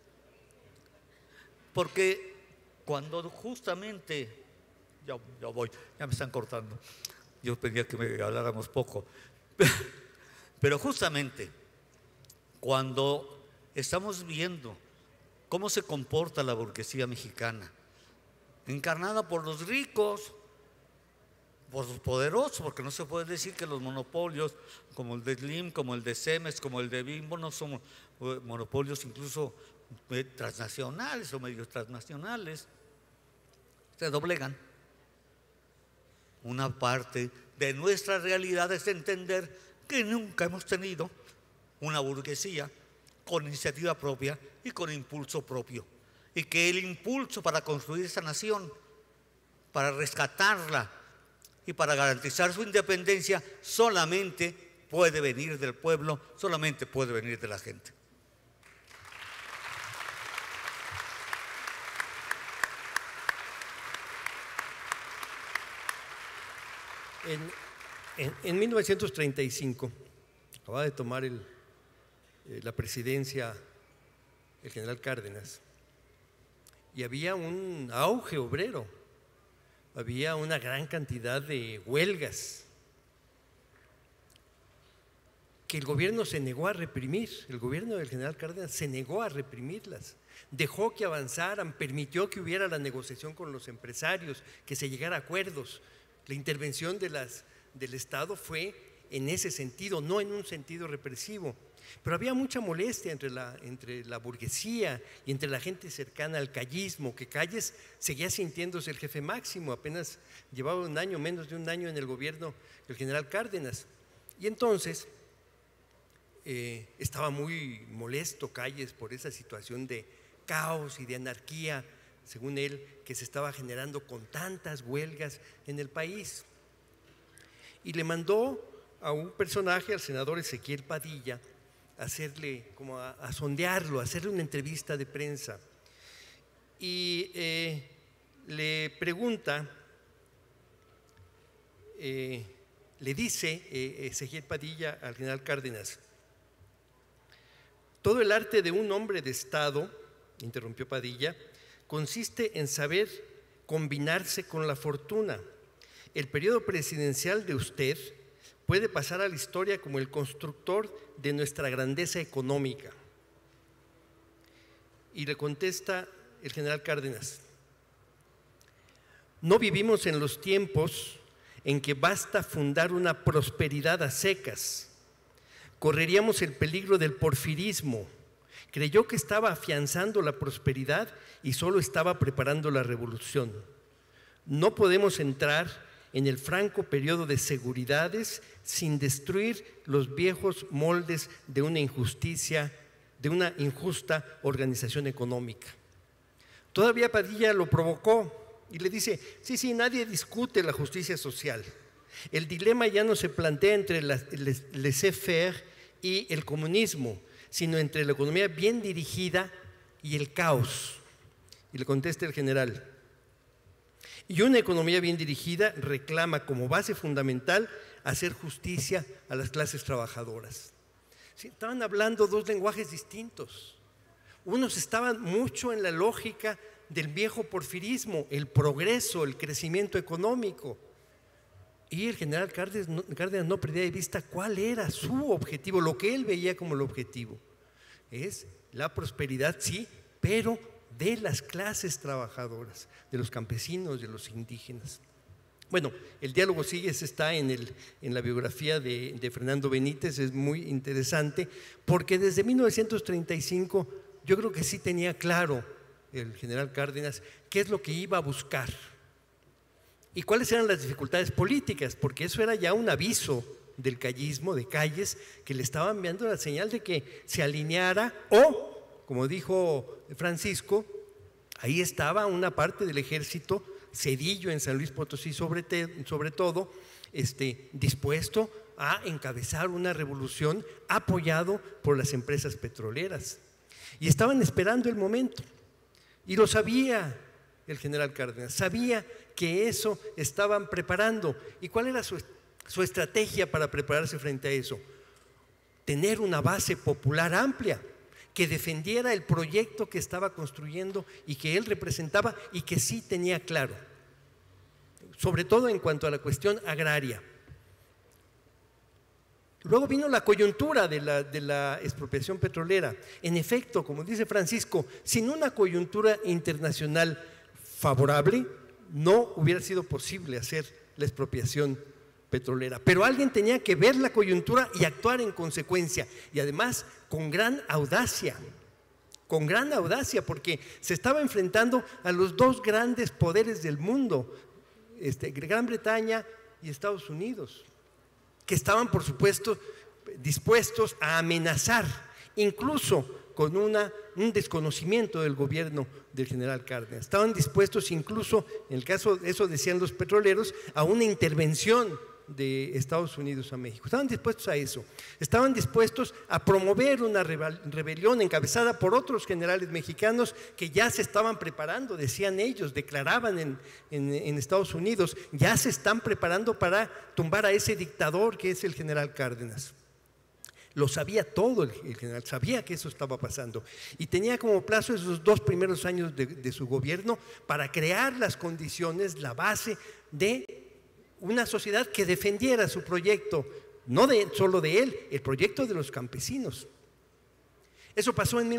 Porque cuando justamente, ya me están cortando, yo pedía que me habláramos poco, pero justamente cuando estamos viendo cómo se comporta la burguesía mexicana, encarnada por los ricos, por los poderosos, porque no se puede decir que los monopolios como el de Slim, como el de Cemex, como el de Bimbo no son monopolios incluso transnacionales o medios transnacionales, se doblegan. Una parte de nuestra realidad es entender que nunca hemos tenido una burguesía con iniciativa propia y con impulso propio, y que el impulso para construir esa nación, para rescatarla y para garantizar su independencia solamente puede venir del pueblo, solamente puede venir de la gente. En 1935 acababa de tomar la presidencia el general Cárdenas, y había un auge obrero, había una gran cantidad de huelgas que el gobierno se negó a reprimir. El gobierno del general Cárdenas se negó a reprimirlas, dejó que avanzaran, permitió que hubiera la negociación con los empresarios, que se llegara a acuerdos. La intervención del Estado fue en ese sentido, no en un sentido represivo. Pero había mucha molestia entre la burguesía y entre la gente cercana al callismo, que Calles seguía sintiéndose el jefe máximo, apenas llevaba un año, menos de un año en el gobierno el general Cárdenas. Y entonces estaba muy molesto Calles por esa situación de caos y de anarquía, según él, que se estaba generando con tantas huelgas en el país. Y le mandó a un personaje, al senador Ezequiel Padilla, a hacerle, como a sondearlo, a hacerle una entrevista de prensa. Y le pregunta, le dice Ezequiel Padilla al general Cárdenas: todo el arte de un hombre de Estado, interrumpió Padilla, consiste en saber combinarse con la fortuna. El periodo presidencial de usted puede pasar a la historia como el constructor de nuestra grandeza económica. Y le contesta el general Cárdenas: no vivimos en los tiempos en que basta fundar una prosperidad a secas. Correríamos el peligro del porfirismo. Creyó que estaba afianzando la prosperidad y solo estaba preparando la revolución. No podemos entrar en el franco periodo de seguridades sin destruir los viejos moldes de una injusta organización económica. Todavía Padilla lo provocó y le dice, sí, nadie discute la justicia social. El dilema ya no se plantea entre el laissez-faire y el comunismo, sino entre la economía bien dirigida y el caos. Y le contesta el general, y una economía bien dirigida reclama como base fundamental hacer justicia a las clases trabajadoras. Sí, estaban hablando dos lenguajes distintos. Unos estaban mucho en la lógica del viejo porfirismo, el progreso, el crecimiento económico. Y el general Cárdenas no perdía de vista cuál era su objetivo, lo que él veía como el objetivo. Es la prosperidad, sí, pero de las clases trabajadoras, de los campesinos, de los indígenas. Bueno, el diálogo sigue, está en la biografía de Fernando Benítez, es muy interesante, porque desde 1935 yo creo que sí tenía claro el general Cárdenas qué es lo que iba a buscar y cuáles eran las dificultades políticas, porque eso era ya un aviso del callismo, de Calles, que le estaban enviando la señal de que se alineara o, como dijo Francisco, ahí estaba una parte del ejército, Cedillo en San Luis Potosí sobre todo, dispuesto a encabezar una revolución apoyado por las empresas petroleras. Y estaban esperando el momento. Y lo sabía el general Cárdenas, sabía que eso estaban preparando. ¿Y cuál era su estrategia para prepararse frente a eso? Tener una base popular amplia que defendiera el proyecto que estaba construyendo y que él representaba y que sí tenía claro, sobre todo en cuanto a la cuestión agraria. Luego vino la coyuntura de la expropiación petrolera. En efecto, como dice Francisco, sin una coyuntura internacional favorable no hubiera sido posible hacer la expropiación petrolera. Pero alguien tenía que ver la coyuntura y actuar en consecuencia, y además con gran audacia, porque se estaba enfrentando a los dos grandes poderes del mundo, Gran Bretaña y Estados Unidos, que estaban, por supuesto, dispuestos a amenazar, incluso con un desconocimiento del gobierno del general Cárdenas. Estaban dispuestos incluso, en el caso, eso decían los petroleros, a una intervención de Estados Unidos a México. Estaban dispuestos a eso. Estaban dispuestos a promover una rebelión encabezada por otros generales mexicanos que ya se estaban preparando, decían ellos, declaraban en Estados Unidos, ya se están preparando para tumbar a ese dictador que es el general Cárdenas. Lo sabía todo el general, sabía que eso estaba pasando y tenía como plazo esos 2 primeros años de su gobierno para crear las condiciones, la base de una sociedad que defendiera su proyecto, no solo de él, el proyecto de los campesinos. Eso pasó en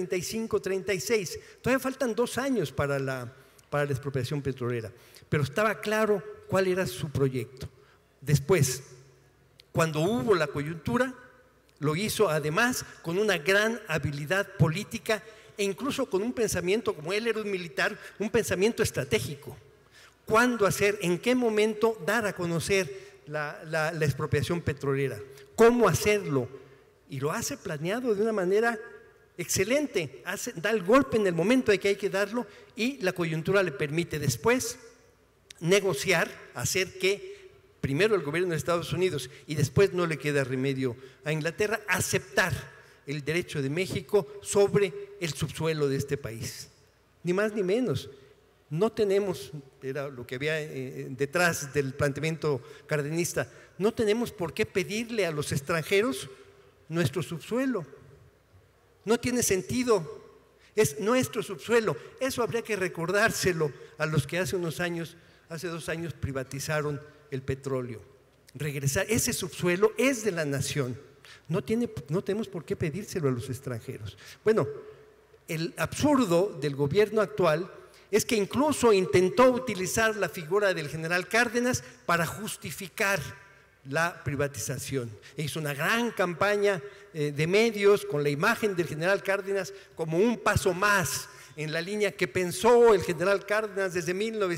1935-36, todavía faltan 2 años para la expropiación petrolera, pero estaba claro cuál era su proyecto. Después, cuando hubo la coyuntura, lo hizo además con una gran habilidad política e incluso con un pensamiento, como él era un militar, un pensamiento estratégico. ¿Cuándo hacer? ¿En qué momento dar a conocer la expropiación petrolera? ¿Cómo hacerlo? Y lo hace planeado de una manera excelente. Da el golpe en el momento de que hay que darlo y la coyuntura le permite después negociar, hacer que primero el gobierno de Estados Unidos y después no le queda remedio a Inglaterra, aceptar el derecho de México sobre el subsuelo de este país. Ni más ni menos. No tenemos, era lo que había detrás del planteamiento cardenista, no tenemos por qué pedirle a los extranjeros nuestro subsuelo. No tiene sentido, es nuestro subsuelo. Eso habría que recordárselo a los que hace 2 años privatizaron el petróleo. Regresar, ese subsuelo es de la nación. No tenemos por qué pedírselo a los extranjeros. Bueno, el absurdo del gobierno actual es que incluso intentó utilizar la figura del general Cárdenas para justificar la privatización. Hizo una gran campaña de medios con la imagen del general Cárdenas como un paso más en la línea que pensó el general Cárdenas desde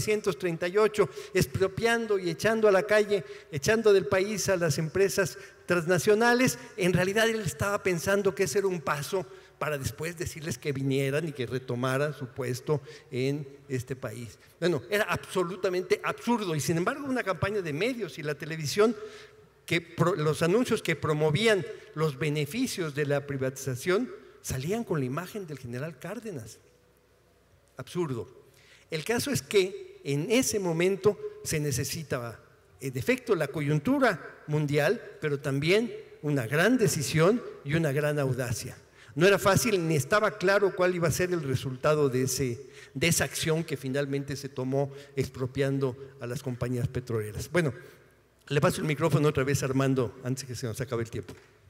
1938, expropiando y echando a la calle, echando del país a las empresas transnacionales. En realidad él estaba pensando que ese era un paso para después decirles que vinieran y que retomaran su puesto en este país. Bueno, era absolutamente absurdo y sin embargo una campaña de medios y la televisión, los anuncios que promovían los beneficios de la privatización salían con la imagen del general Cárdenas. Absurdo. El caso es que en ese momento se necesitaba, en efecto, la coyuntura mundial, pero también una gran decisión y una gran audacia. No era fácil ni estaba claro cuál iba a ser el resultado de esa acción que finalmente se tomó expropiando a las compañías petroleras. Bueno, le paso el micrófono otra vez a Armando antes que se nos acabe el tiempo.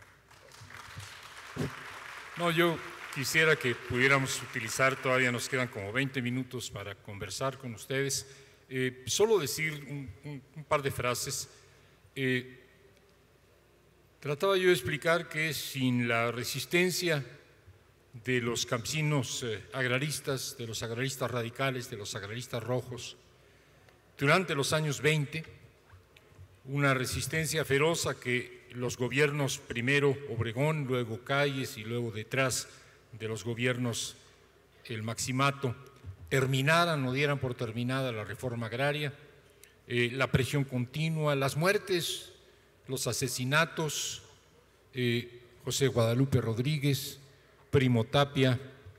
No, yo quisiera que pudiéramos utilizar, todavía nos quedan como 20 minutos para conversar con ustedes. Solo decir un par de frases. Trataba yo de explicar que sin la resistencia de los campesinos agraristas, de los agraristas radicales, de los agraristas rojos, durante los años 20, una resistencia feroz a que los gobiernos, primero Obregón, luego Calles y luego detrás de los gobiernos el Maximato, terminaran o dieran por terminada la reforma agraria, la presión continua, las muertes, los asesinatos, José Guadalupe Rodríguez, Primo Tapia,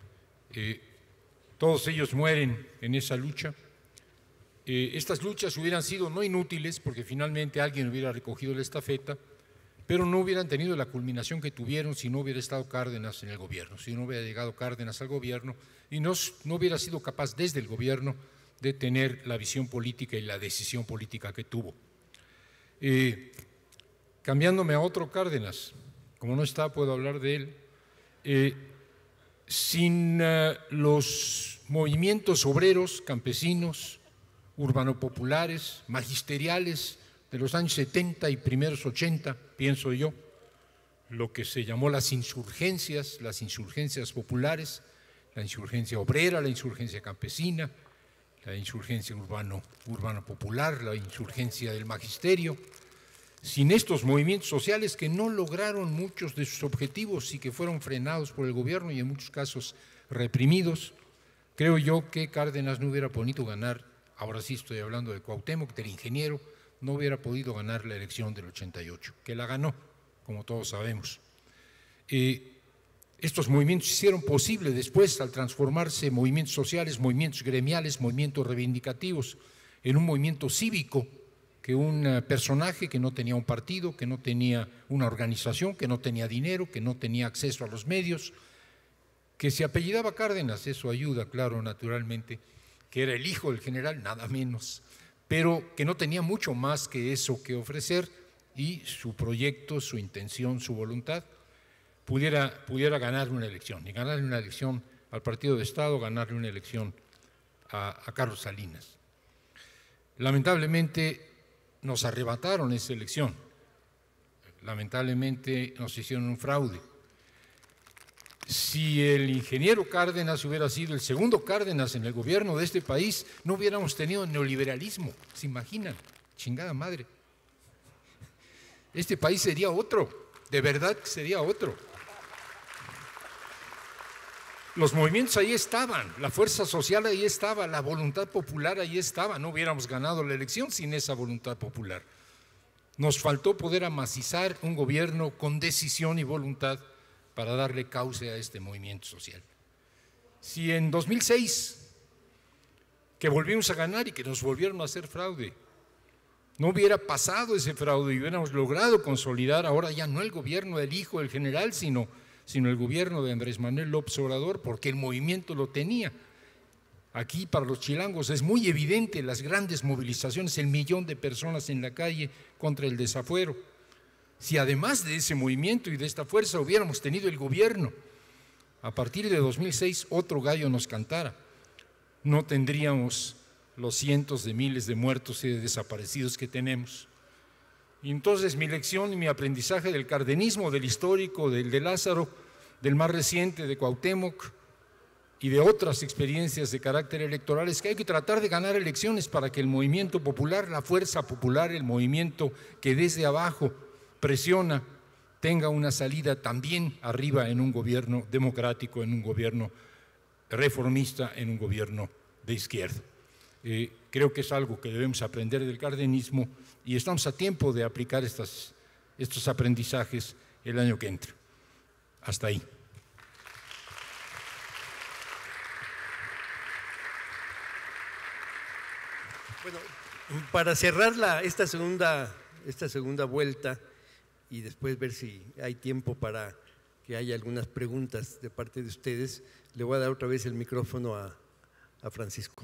todos ellos mueren en esa lucha. Estas luchas hubieran sido no inútiles porque finalmente alguien hubiera recogido la estafeta, pero no hubieran tenido la culminación que tuvieron si no hubiera estado Cárdenas en el gobierno, si no hubiera llegado Cárdenas al gobierno y no hubiera sido capaz desde el gobierno de tener la visión política y la decisión política que tuvo. Cambiándome a otro Cárdenas, como no está, puedo hablar de él. Sin los movimientos obreros, campesinos, urbanopopulares, magisteriales de los años 70 y primeros 80, pienso yo, lo que se llamó las insurgencias populares, la insurgencia obrera, la insurgencia campesina, la insurgencia urbano-popular, la insurgencia del magisterio. Sin estos movimientos sociales que no lograron muchos de sus objetivos y que fueron frenados por el gobierno y en muchos casos reprimidos, creo yo que Cárdenas no hubiera podido ganar, ahora sí estoy hablando de Cuauhtémoc, del ingeniero, no hubiera podido ganar la elección del 88, que la ganó, como todos sabemos. Estos movimientos se hicieron posible después al transformarse en movimientos sociales, movimientos gremiales, movimientos reivindicativos, en un movimiento cívico, que un personaje que no tenía un partido, que no tenía una organización, que no tenía dinero, que no tenía acceso a los medios, que se apellidaba Cárdenas, eso ayuda, claro, naturalmente, que era el hijo del general, nada menos, pero que no tenía mucho más que eso que ofrecer y su proyecto, su intención, su voluntad, pudiera ganarle una elección, y ganarle una elección al Partido de Estado, ganarle una elección a Carlos Salinas. Lamentablemente nos arrebataron esa elección, lamentablemente nos hicieron un fraude. Si el ingeniero Cárdenas hubiera sido el segundo Cárdenas en el gobierno de este país, no hubiéramos tenido neoliberalismo, ¿se imaginan? Chingada madre. Este país sería otro, de verdad que sería otro. Los movimientos ahí estaban, la fuerza social ahí estaba, la voluntad popular ahí estaba. No hubiéramos ganado la elección sin esa voluntad popular. Nos faltó poder amacizar un gobierno con decisión y voluntad para darle cauce a este movimiento social. Si en 2006, que volvimos a ganar y que nos volvieron a hacer fraude, no hubiera pasado ese fraude y hubiéramos logrado consolidar ahora ya no el gobierno del hijo del general, sino el gobierno de Andrés Manuel López Obrador, porque el movimiento lo tenía. Aquí para los chilangos es muy evidente las grandes movilizaciones, el 1,000,000 de personas en la calle contra el desafuero. Si además de ese movimiento y de esta fuerza hubiéramos tenido el gobierno, a partir de 2006 otro gallo nos cantara, no tendríamos los cientos de miles de muertos y de desaparecidos que tenemos. Y entonces mi lección y mi aprendizaje del cardenismo, del histórico, del de Lázaro, del más reciente, de Cuauhtémoc y de otras experiencias de carácter electoral, es que hay que tratar de ganar elecciones para que el movimiento popular, la fuerza popular, el movimiento que desde abajo presiona tenga una salida también arriba en un gobierno democrático, en un gobierno reformista, en un gobierno de izquierda. Creo que es algo que debemos aprender del cardenismo y estamos a tiempo de aplicar estos aprendizajes el año que entra. Hasta ahí. Bueno, para cerrar esta segunda vuelta y después ver si hay tiempo para que haya algunas preguntas de parte de ustedes, le voy a dar otra vez el micrófono a Francisco.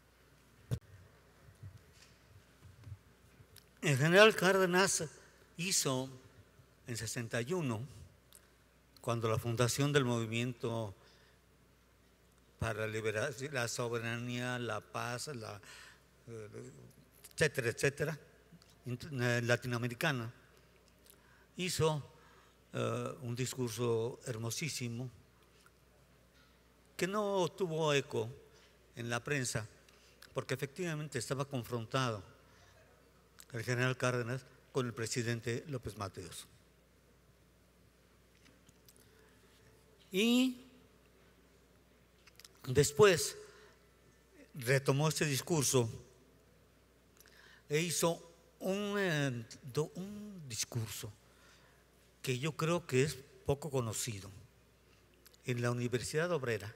El general Cárdenas hizo en 61, cuando la fundación del movimiento para liberar la soberanía, la paz, etcétera, etcétera, latinoamericana, hizo un discurso hermosísimo que no tuvo eco en la prensa, porque efectivamente estaba confrontado el general Cárdenas con el presidente López Mateos. Y después retomó este discurso e hizo un discurso que yo creo que es poco conocido en la Universidad Obrera,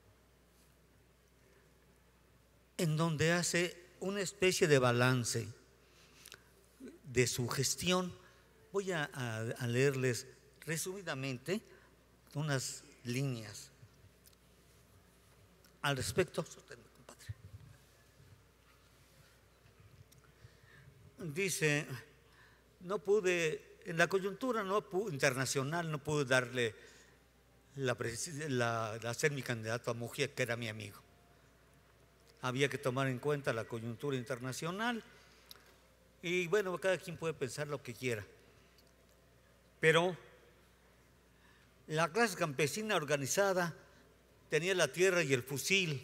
en donde hace una especie de balance de su gestión. Voy a leerles resumidamente unas líneas al respecto. Dice, en la coyuntura internacional no pude darle hacer mi candidato a Mujía, que era mi amigo. Había que tomar en cuenta la coyuntura internacional y bueno, cada quien puede pensar lo que quiera. Pero la clase campesina organizada tenía la tierra y el fusil.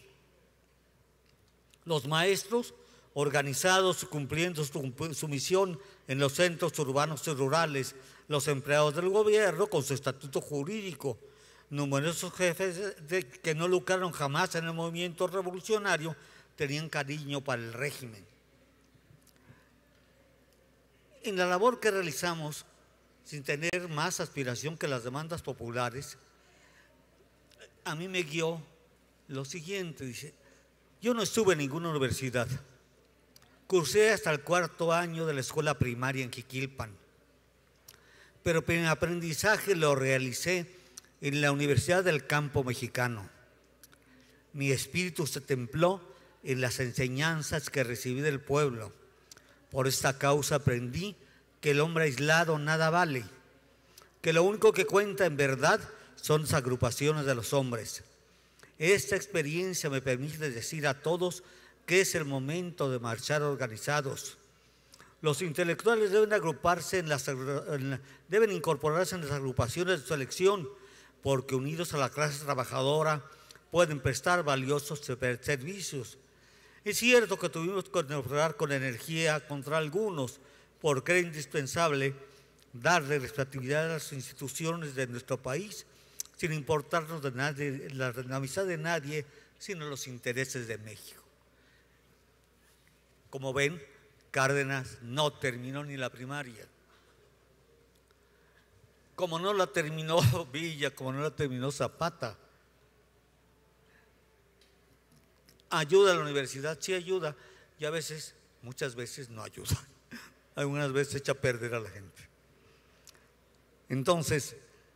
Los maestros organizados cumpliendo su misión en los centros urbanos y rurales, los empleados del gobierno con su estatuto jurídico, numerosos jefes que no lucraron jamás en el movimiento revolucionario tenían cariño para el régimen. En la labor que realizamos, sin tener más aspiración que las demandas populares, a mí me guió lo siguiente, dice, yo no estuve en ninguna universidad. Cursé hasta el 4º año de la escuela primaria en Jiquilpan, pero mi aprendizaje lo realicé en la Universidad del Campo Mexicano. Mi espíritu se templó en las enseñanzas que recibí del pueblo. Por esta causa aprendí que el hombre aislado nada vale, que lo único que cuenta en verdad son las agrupaciones de los hombres. Esta experiencia me permite decir a todos que es el momento de marchar organizados. Los intelectuales deben agruparse deben incorporarse en las agrupaciones de su elección, porque unidos a la clase trabajadora pueden prestar valiosos servicios. Es cierto que tuvimos que obrar con energía contra algunos, porque era indispensable darle respetabilidad a las instituciones de nuestro país, sin importarnos de nadie, la amistad de nadie, sino los intereses de México. Como ven, Cárdenas no terminó ni la primaria. Como no la terminó Villa, como no la terminó Zapata. ¿Ayuda a la universidad? Sí ayuda, y a veces, muchas veces no ayuda. Algunas veces echa a perder a la gente. Entonces,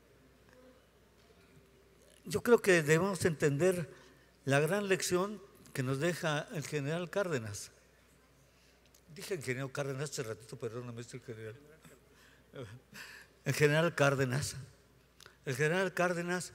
yo creo que debemos entender la gran lección que nos deja el general Cárdenas. Dije ingeniero Cárdenas hace ratito, perdóname, el general. El general Cárdenas. El general Cárdenas,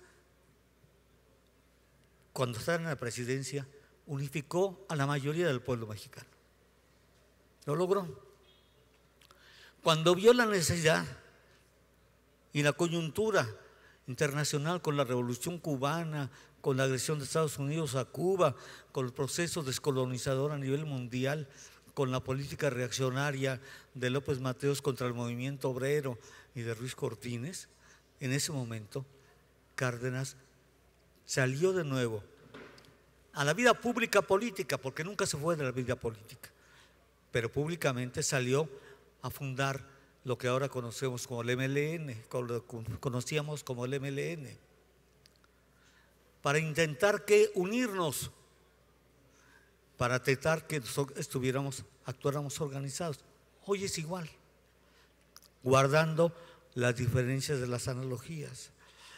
cuando estaba en la presidencia, unificó a la mayoría del pueblo mexicano. Lo logró. Cuando vio la necesidad y la coyuntura internacional con la revolución cubana, con la agresión de Estados Unidos a Cuba, con el proceso descolonizador a nivel mundial, con la política reaccionaria de López Mateos contra el movimiento obrero y de Ruiz Cortines, en ese momento Cárdenas salió de nuevo a la vida pública política, porque nunca se fue de la vida política, pero públicamente salió a fundar lo que ahora conocemos como el MLN, conocíamos como el MLN, para intentar que unirnos, para tratar que actuáramos organizados. Hoy es igual, guardando las diferencias de las analogías,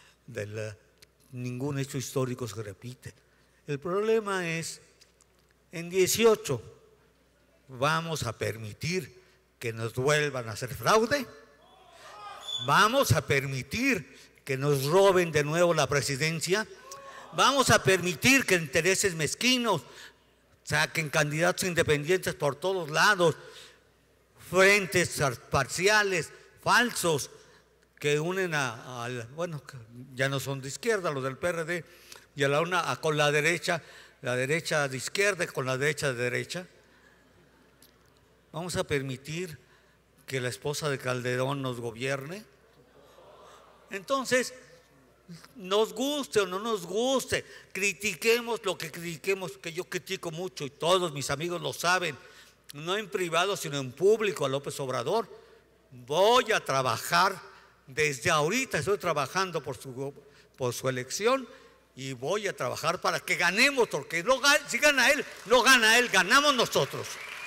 ningún hecho histórico se repite. El problema es, en 18, ¿vamos a permitir que nos vuelvan a hacer fraude? ¿Vamos a permitir que nos roben de nuevo la presidencia? ¿Vamos a permitir que intereses mezquinos saquen candidatos independientes por todos lados, frentes parciales, falsos, que unen bueno, ya no son de izquierda los del PRD, y a la una con la derecha de izquierda con la derecha de derecha? ¿Vamos a permitir que la esposa de Calderón nos gobierne? Entonces, nos guste o no nos guste, critiquemos lo que critiquemos, que yo critico mucho y todos mis amigos lo saben, no en privado sino en público, a López Obrador. Voy a trabajar desde ahorita, estoy trabajando por su elección, y voy a trabajar para que ganemos, porque si gana él, no gana él, ganamos nosotros.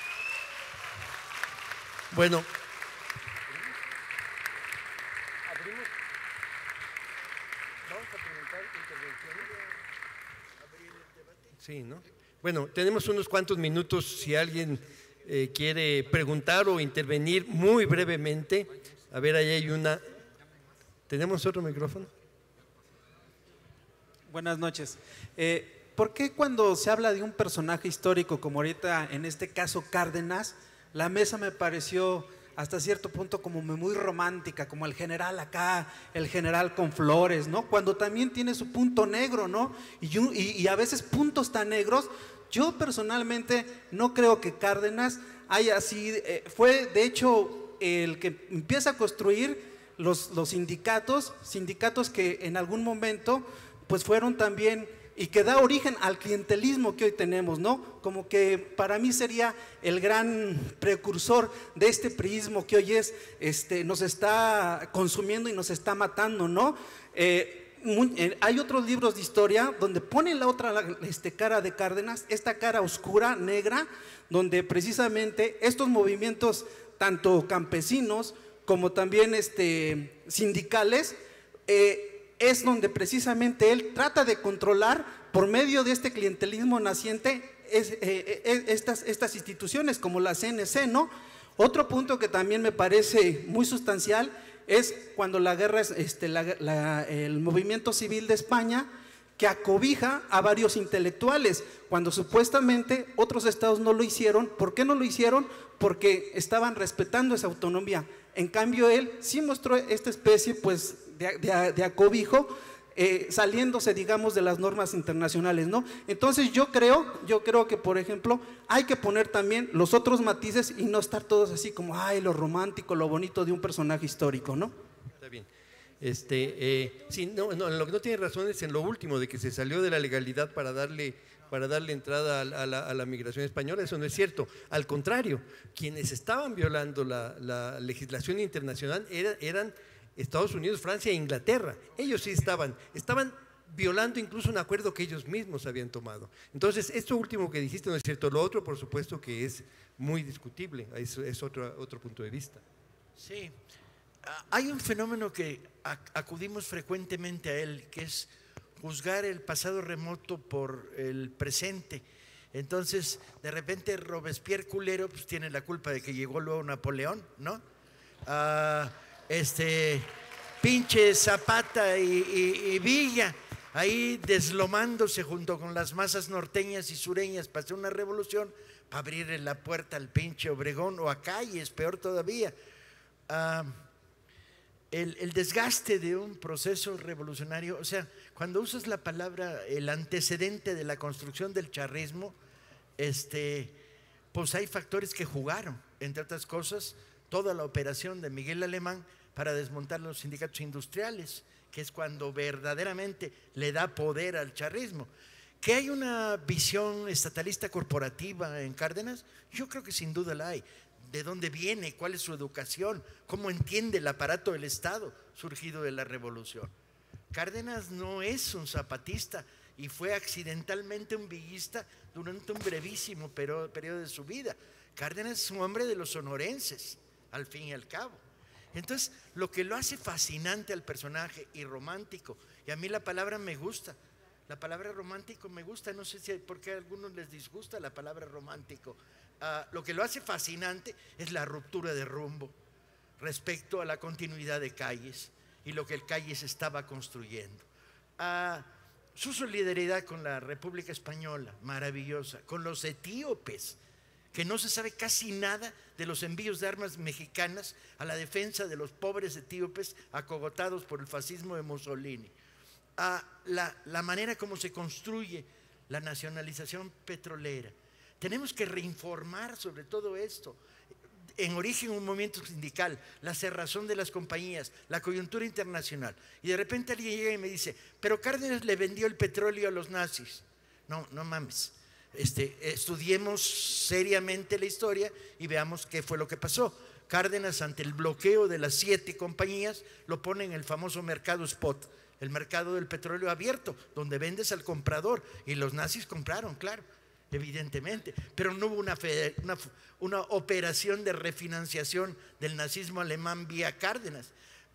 Bueno, sí, ¿no? Bueno, tenemos unos cuantos minutos si alguien quiere preguntar o intervenir muy brevemente. A ver, ahí hay una. ¿Tenemos otro micrófono? Buenas noches. ¿Por qué cuando se habla de un personaje histórico, como ahorita en este caso Cárdenas, la mesa me pareció hasta cierto punto como muy romántica, como el general acá, el general con flores, ¿no? Cuando también tiene su punto negro, ¿no? Y a veces puntos tan negros. Yo personalmente no creo que Cárdenas haya sido, fue de hecho el que empieza a construir los sindicatos que en algún momento pues fueron también, y que da origen al clientelismo que hoy tenemos, ¿no? Como que para mí sería el gran precursor de este priismo que hoy nos está consumiendo y nos está matando, ¿no? Hay otros libros de historia donde ponen la otra cara de Cárdenas, esta cara oscura, negra, donde precisamente estos movimientos, tanto campesinos como también sindicales, es donde precisamente él trata de controlar por medio de este clientelismo naciente estas instituciones como la CNC, ¿no? Otro punto que también me parece muy sustancial es cuando la guerra el movimiento civil de España, que acobija a varios intelectuales, cuando supuestamente otros estados no lo hicieron. ¿Por qué no lo hicieron? Porque estaban respetando esa autonomía. En cambio, él sí mostró esta especie pues de acobijo, saliéndose, digamos, de las normas internacionales, ¿no? Entonces yo creo que, por ejemplo, hay que poner también los otros matices y no estar todos así como, ay, lo romántico, lo bonito de un personaje histórico, ¿no? Está bien. Sí, no, lo que no tiene razón es en lo último, de que se salió de la legalidad para darle entrada a la migración española. Eso no es cierto. Al contrario, quienes estaban violando la legislación internacional eran Estados Unidos, Francia e Inglaterra. Ellos sí estaban violando incluso un acuerdo que ellos mismos habían tomado. Entonces, esto último que dijiste no es cierto. Lo otro, por supuesto, que es muy discutible. Es otro punto de vista. Sí. Hay un fenómeno que acudimos frecuentemente a él, que es juzgar el pasado remoto por el presente. Entonces, de repente Robespierre culero pues tiene la culpa de que llegó luego Napoleón, ¿no? Pinche Zapata y Villa ahí deslomándose junto con las masas norteñas y sureñas para hacer una revolución, para abrirle la puerta al pinche Obregón o a Calles, peor todavía. El desgaste de un proceso revolucionario, o sea, cuando usas la palabra el antecedente de la construcción del charrismo, pues hay factores que jugaron, entre otras cosas, toda la operación de Miguel Alemán para desmontar los sindicatos industriales, que es cuando verdaderamente le da poder al charrismo. ¿Que hay una visión estatalista corporativa en Cárdenas? Yo creo que sin duda la hay. ¿De dónde viene? ¿Cuál es su educación? ¿Cómo entiende el aparato del Estado surgido de la revolución? Cárdenas no es un zapatista y fue accidentalmente un villista durante un brevísimo periodo de su vida. Cárdenas es un hombre de los sonorenses, al fin y al cabo. Entonces, lo que lo hace fascinante al personaje y romántico, y a mí la palabra me gusta, la palabra romántico me gusta, no sé si por qué a algunos les disgusta la palabra romántico. Lo que lo hace fascinante es la ruptura de rumbo respecto a la continuidad de Calles y lo que el Calles estaba construyendo. Su solidaridad con la República Española, maravillosa, con los etíopes, que no se sabe casi nada de los envíos de armas mexicanas a la defensa de los pobres etíopes acogotados por el fascismo de Mussolini. La manera como se construye la nacionalización petrolera. Tenemos que reinformar sobre todo esto. En origen un movimiento sindical, la cerrazón de las compañías, la coyuntura internacional. Y de repente alguien llega y me dice, pero Cárdenas le vendió el petróleo a los nazis. No, no mames. Estudiemos seriamente la historia y veamos qué fue lo que pasó. Cárdenas, ante el bloqueo de las 7 compañías, lo pone en el famoso mercado spot, el mercado del petróleo abierto, donde vendes al comprador, y los nazis compraron, claro, evidentemente, pero no hubo una operación de refinanciación del nazismo alemán vía Cárdenas.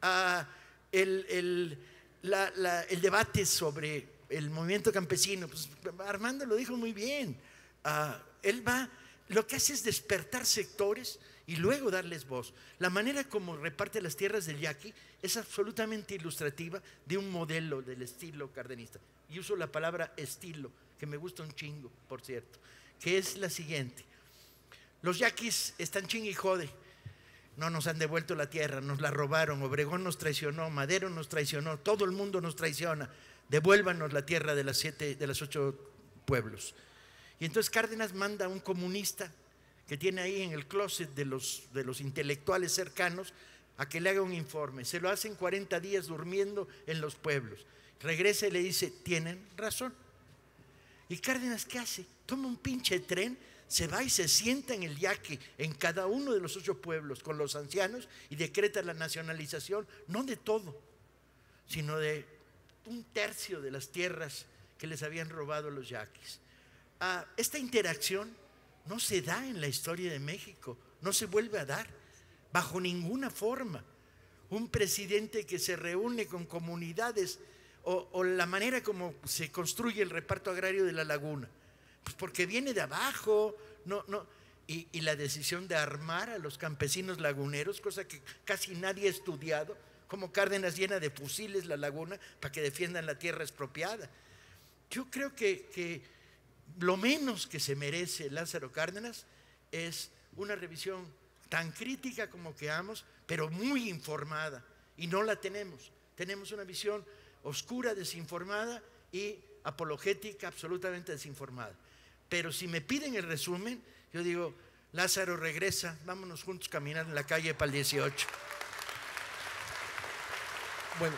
El debate sobre el movimiento campesino, pues Armando lo dijo muy bien. Lo que hace es despertar sectores y luego darles voz. La manera como reparte las tierras del Yaqui es absolutamente ilustrativa de un modelo del estilo cardenista. Y uso la palabra estilo, que me gusta un chingo, por cierto, que es la siguiente. Los yaquis están chingue y jode. No nos han devuelto la tierra, nos la robaron, Obregón nos traicionó, Madero nos traicionó, todo el mundo nos traiciona. Devuélvanos la tierra de los 8 pueblos. Y entonces Cárdenas manda a un comunista que tiene ahí en el closet de los intelectuales cercanos a que le haga un informe. Se lo hacen 40 días durmiendo en los pueblos. Regresa y le dice, tienen razón. ¿Y Cárdenas qué hace? Toma un pinche tren, se va y se sienta en el Yaqui, en cada uno de los 8 pueblos, con los ancianos, y decreta la nacionalización, no de todo, sino de 1/3 de las tierras que les habían robado los yaquis. Esta interacción no se da en la historia de México, no se vuelve a dar, bajo ninguna forma. Un presidente que se reúne con comunidades, o la manera como se construye el reparto agrario de la laguna, pues porque viene de abajo, y la decisión de armar a los campesinos laguneros, cosa que casi nadie ha estudiado, como Cárdenas llena de fusiles la laguna para que defiendan la tierra expropiada. Yo creo que lo menos que se merece Lázaro Cárdenas es una revisión tan crítica como queramos, pero muy informada, y no la tenemos. Tenemos una visión oscura, desinformada y apologética, absolutamente desinformada. Pero si me piden el resumen, yo digo, Lázaro regresa, vámonos juntos a caminar en la calle para el 18. Bueno,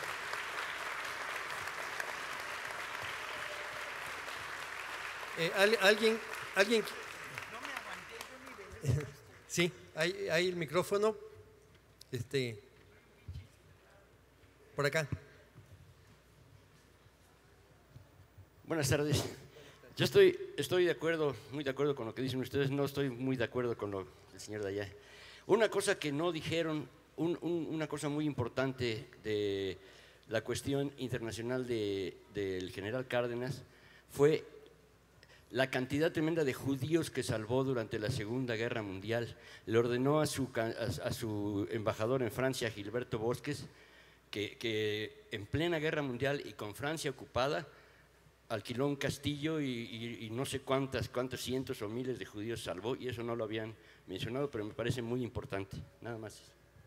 alguien. No me aguanté, yo ni de... Sí, hay el micrófono. Por acá. Buenas tardes. Yo estoy de acuerdo, muy de acuerdo con lo que dicen ustedes. No estoy muy de acuerdo con lo del señor de allá. Una cosa que no dijeron, una cosa muy importante de la cuestión internacional del general Cárdenas fue la cantidad tremenda de judíos que salvó durante la Segunda Guerra Mundial. Le ordenó a su embajador en Francia, Gilberto Bosques, que en plena Guerra Mundial y con Francia ocupada, alquiló un castillo y no sé cuántos cientos o miles de judíos salvó, y eso no lo habían mencionado, pero me parece muy importante. Nada más.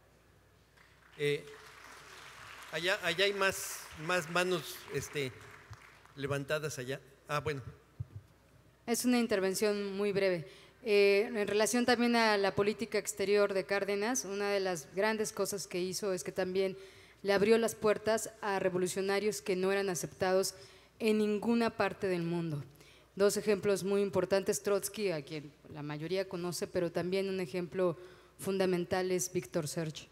Allá hay más manos levantadas allá. Bueno. Es una intervención muy breve. En relación también a la política exterior de Cárdenas, una de las grandes cosas que hizo es que también le abrió las puertas a revolucionarios que no eran aceptados en ninguna parte del mundo. Dos ejemplos muy importantes, Trotsky, a quien la mayoría conoce, pero también un ejemplo fundamental es Víctor Serge.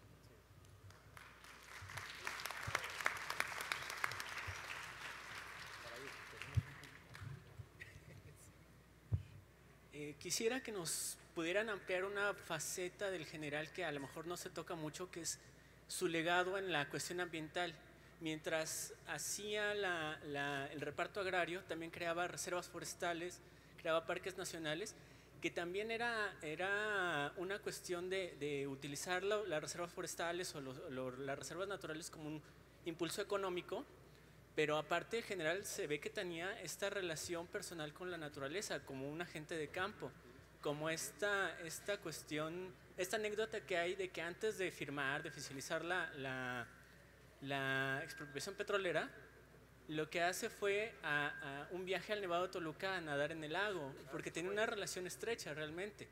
Quisiera que nos pudieran ampliar una faceta del general que a lo mejor no se toca mucho, que es su legado en la cuestión ambiental. Mientras hacía el reparto agrario, también creaba reservas forestales, creaba parques nacionales, que también era una cuestión de utilizar las reservas forestales o las reservas naturales como un impulso económico, pero aparte el general se ve que tenía esta relación personal con la naturaleza, como un agente de campo, como esta cuestión, esta anécdota que hay de que antes de firmar, de oficializar la expropiación petrolera, lo que hace fue a un viaje al Nevado de Toluca a nadar en el lago, porque tiene una relación estrecha realmente.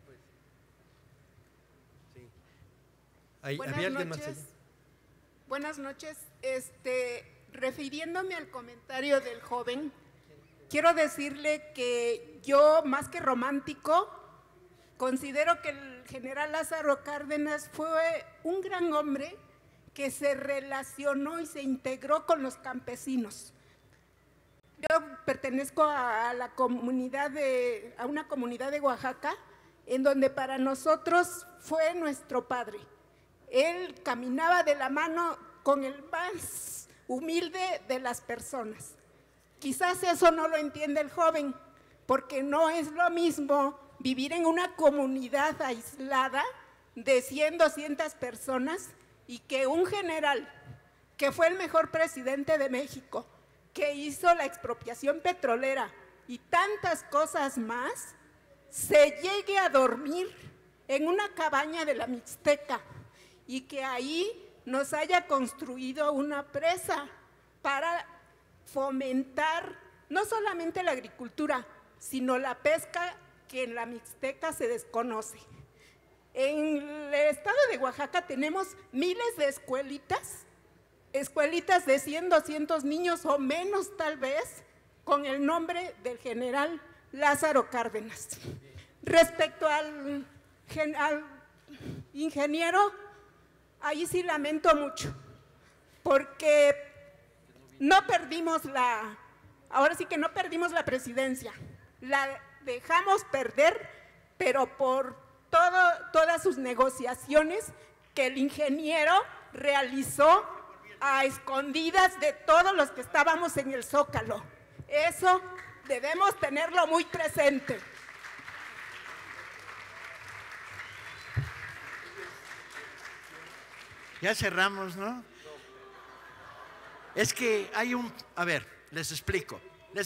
Sí. ¿Había alguien más allá? Buenas noches. Refiriéndome al comentario del joven, quiero decirle que yo, más que romántico, considero que el general Lázaro Cárdenas fue un gran hombre que se relacionó y se integró con los campesinos. Yo pertenezco a una comunidad de Oaxaca, en donde para nosotros fue nuestro padre. Él caminaba de la mano con el más humilde de las personas. Quizás eso no lo entiende el joven, porque no es lo mismo vivir en una comunidad aislada de 100, 200 personas y que un general que fue el mejor presidente de México, que hizo la expropiación petrolera y tantas cosas más, se llegue a dormir en una cabaña de la Mixteca y que ahí nos haya construido una presa para fomentar no solamente la agricultura, sino la pesca, que en la Mixteca se desconoce. En el estado de Oaxaca tenemos miles de escuelitas de 100, 200 niños o menos tal vez, con el nombre del general Lázaro Cárdenas. Respecto al ingeniero, ahí sí lamento mucho, porque ahora sí que no perdimos la presidencia, la dejamos perder, pero por todas sus negociaciones que el ingeniero realizó a escondidas de todos los que estábamos en el Zócalo. Eso debemos tenerlo muy presente. Ya cerramos, ¿no? Es que hay a ver, les explico.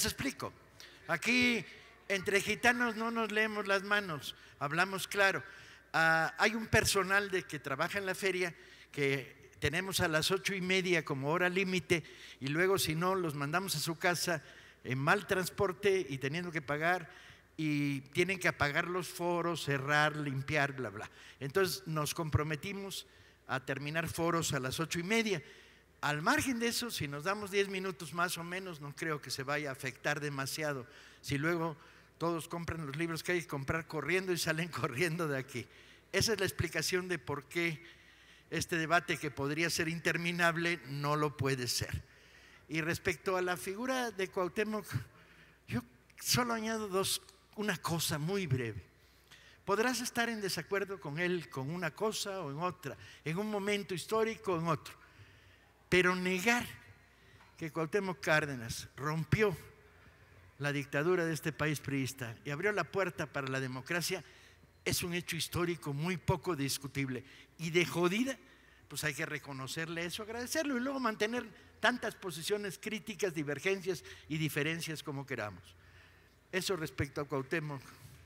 Aquí entre gitanos no nos leemos las manos, hablamos claro. Hay un personal que trabaja en la feria que tenemos a las 8:30 como hora límite, y luego si no los mandamos a su casa en mal transporte y teniendo que pagar, y tienen que apagar los foros, cerrar, limpiar, bla, bla. Entonces nos comprometimos a terminar foros a las 8:30. Al margen de eso, si nos damos 10 minutos más o menos, no creo que se vaya a afectar demasiado. Si luego todos compran los libros que hay que comprar corriendo y salen corriendo de aquí. Esa es la explicación de por qué este debate, que podría ser interminable, no lo puede ser. Y respecto a la figura de Cuauhtémoc, yo solo añado una cosa muy breve. Podrás estar en desacuerdo con él con una cosa o en otra, en un momento histórico o en otro, pero negar que Cuauhtémoc Cárdenas rompió la dictadura de este país priista y abrió la puerta para la democracia es un hecho histórico muy poco discutible, y de jodida pues hay que reconocerle eso, agradecerlo y luego mantener tantas posiciones críticas, divergencias y diferencias como queramos. Eso respecto a Cuauhtémoc.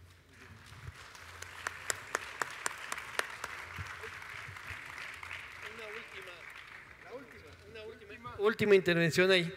Última intervención ahí.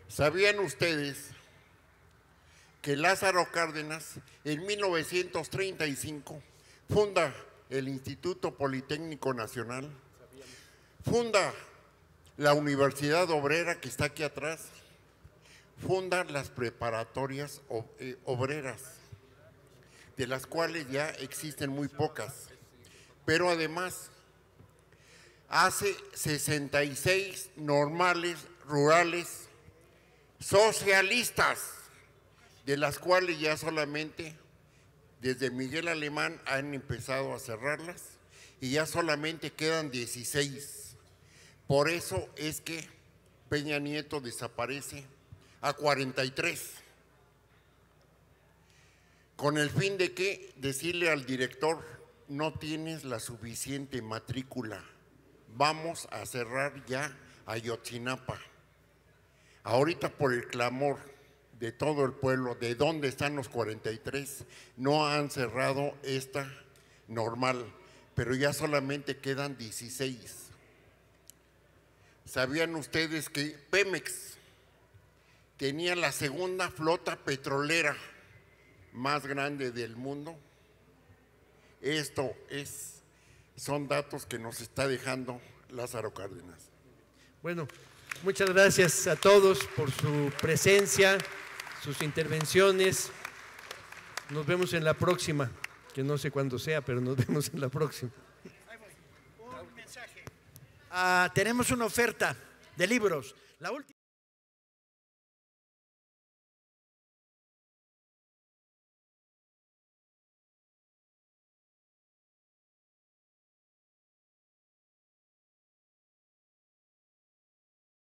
¿Sabían ustedes que Lázaro Cárdenas en 1935 funda el Instituto Politécnico Nacional, funda la Universidad Obrera que está aquí atrás, funda las preparatorias obreras, de las cuales ya existen muy pocas, pero además hace 66 normales rurales socialistas, de las cuales ya solamente desde Miguel Alemán han empezado a cerrarlas y ya solamente quedan 16. Por eso es que Peña Nieto desaparece a 43, con el fin de que decirle al director: no tienes la suficiente matrícula, vamos a cerrar ya Ayotzinapa. Ahorita, por el clamor de todo el pueblo, ¿de dónde están los 43? No han cerrado esta normal, pero ya solamente quedan 16. ¿Sabían ustedes que Pemex tenía la segunda flota petrolera más grande del mundo? Son datos que nos está dejando Lázaro Cárdenas. Bueno, muchas gracias a todos por su presencia, sus intervenciones. Nos vemos en la próxima, que no sé cuándo sea, pero nos vemos en la próxima. Un mensaje. Tenemos una oferta de libros. La última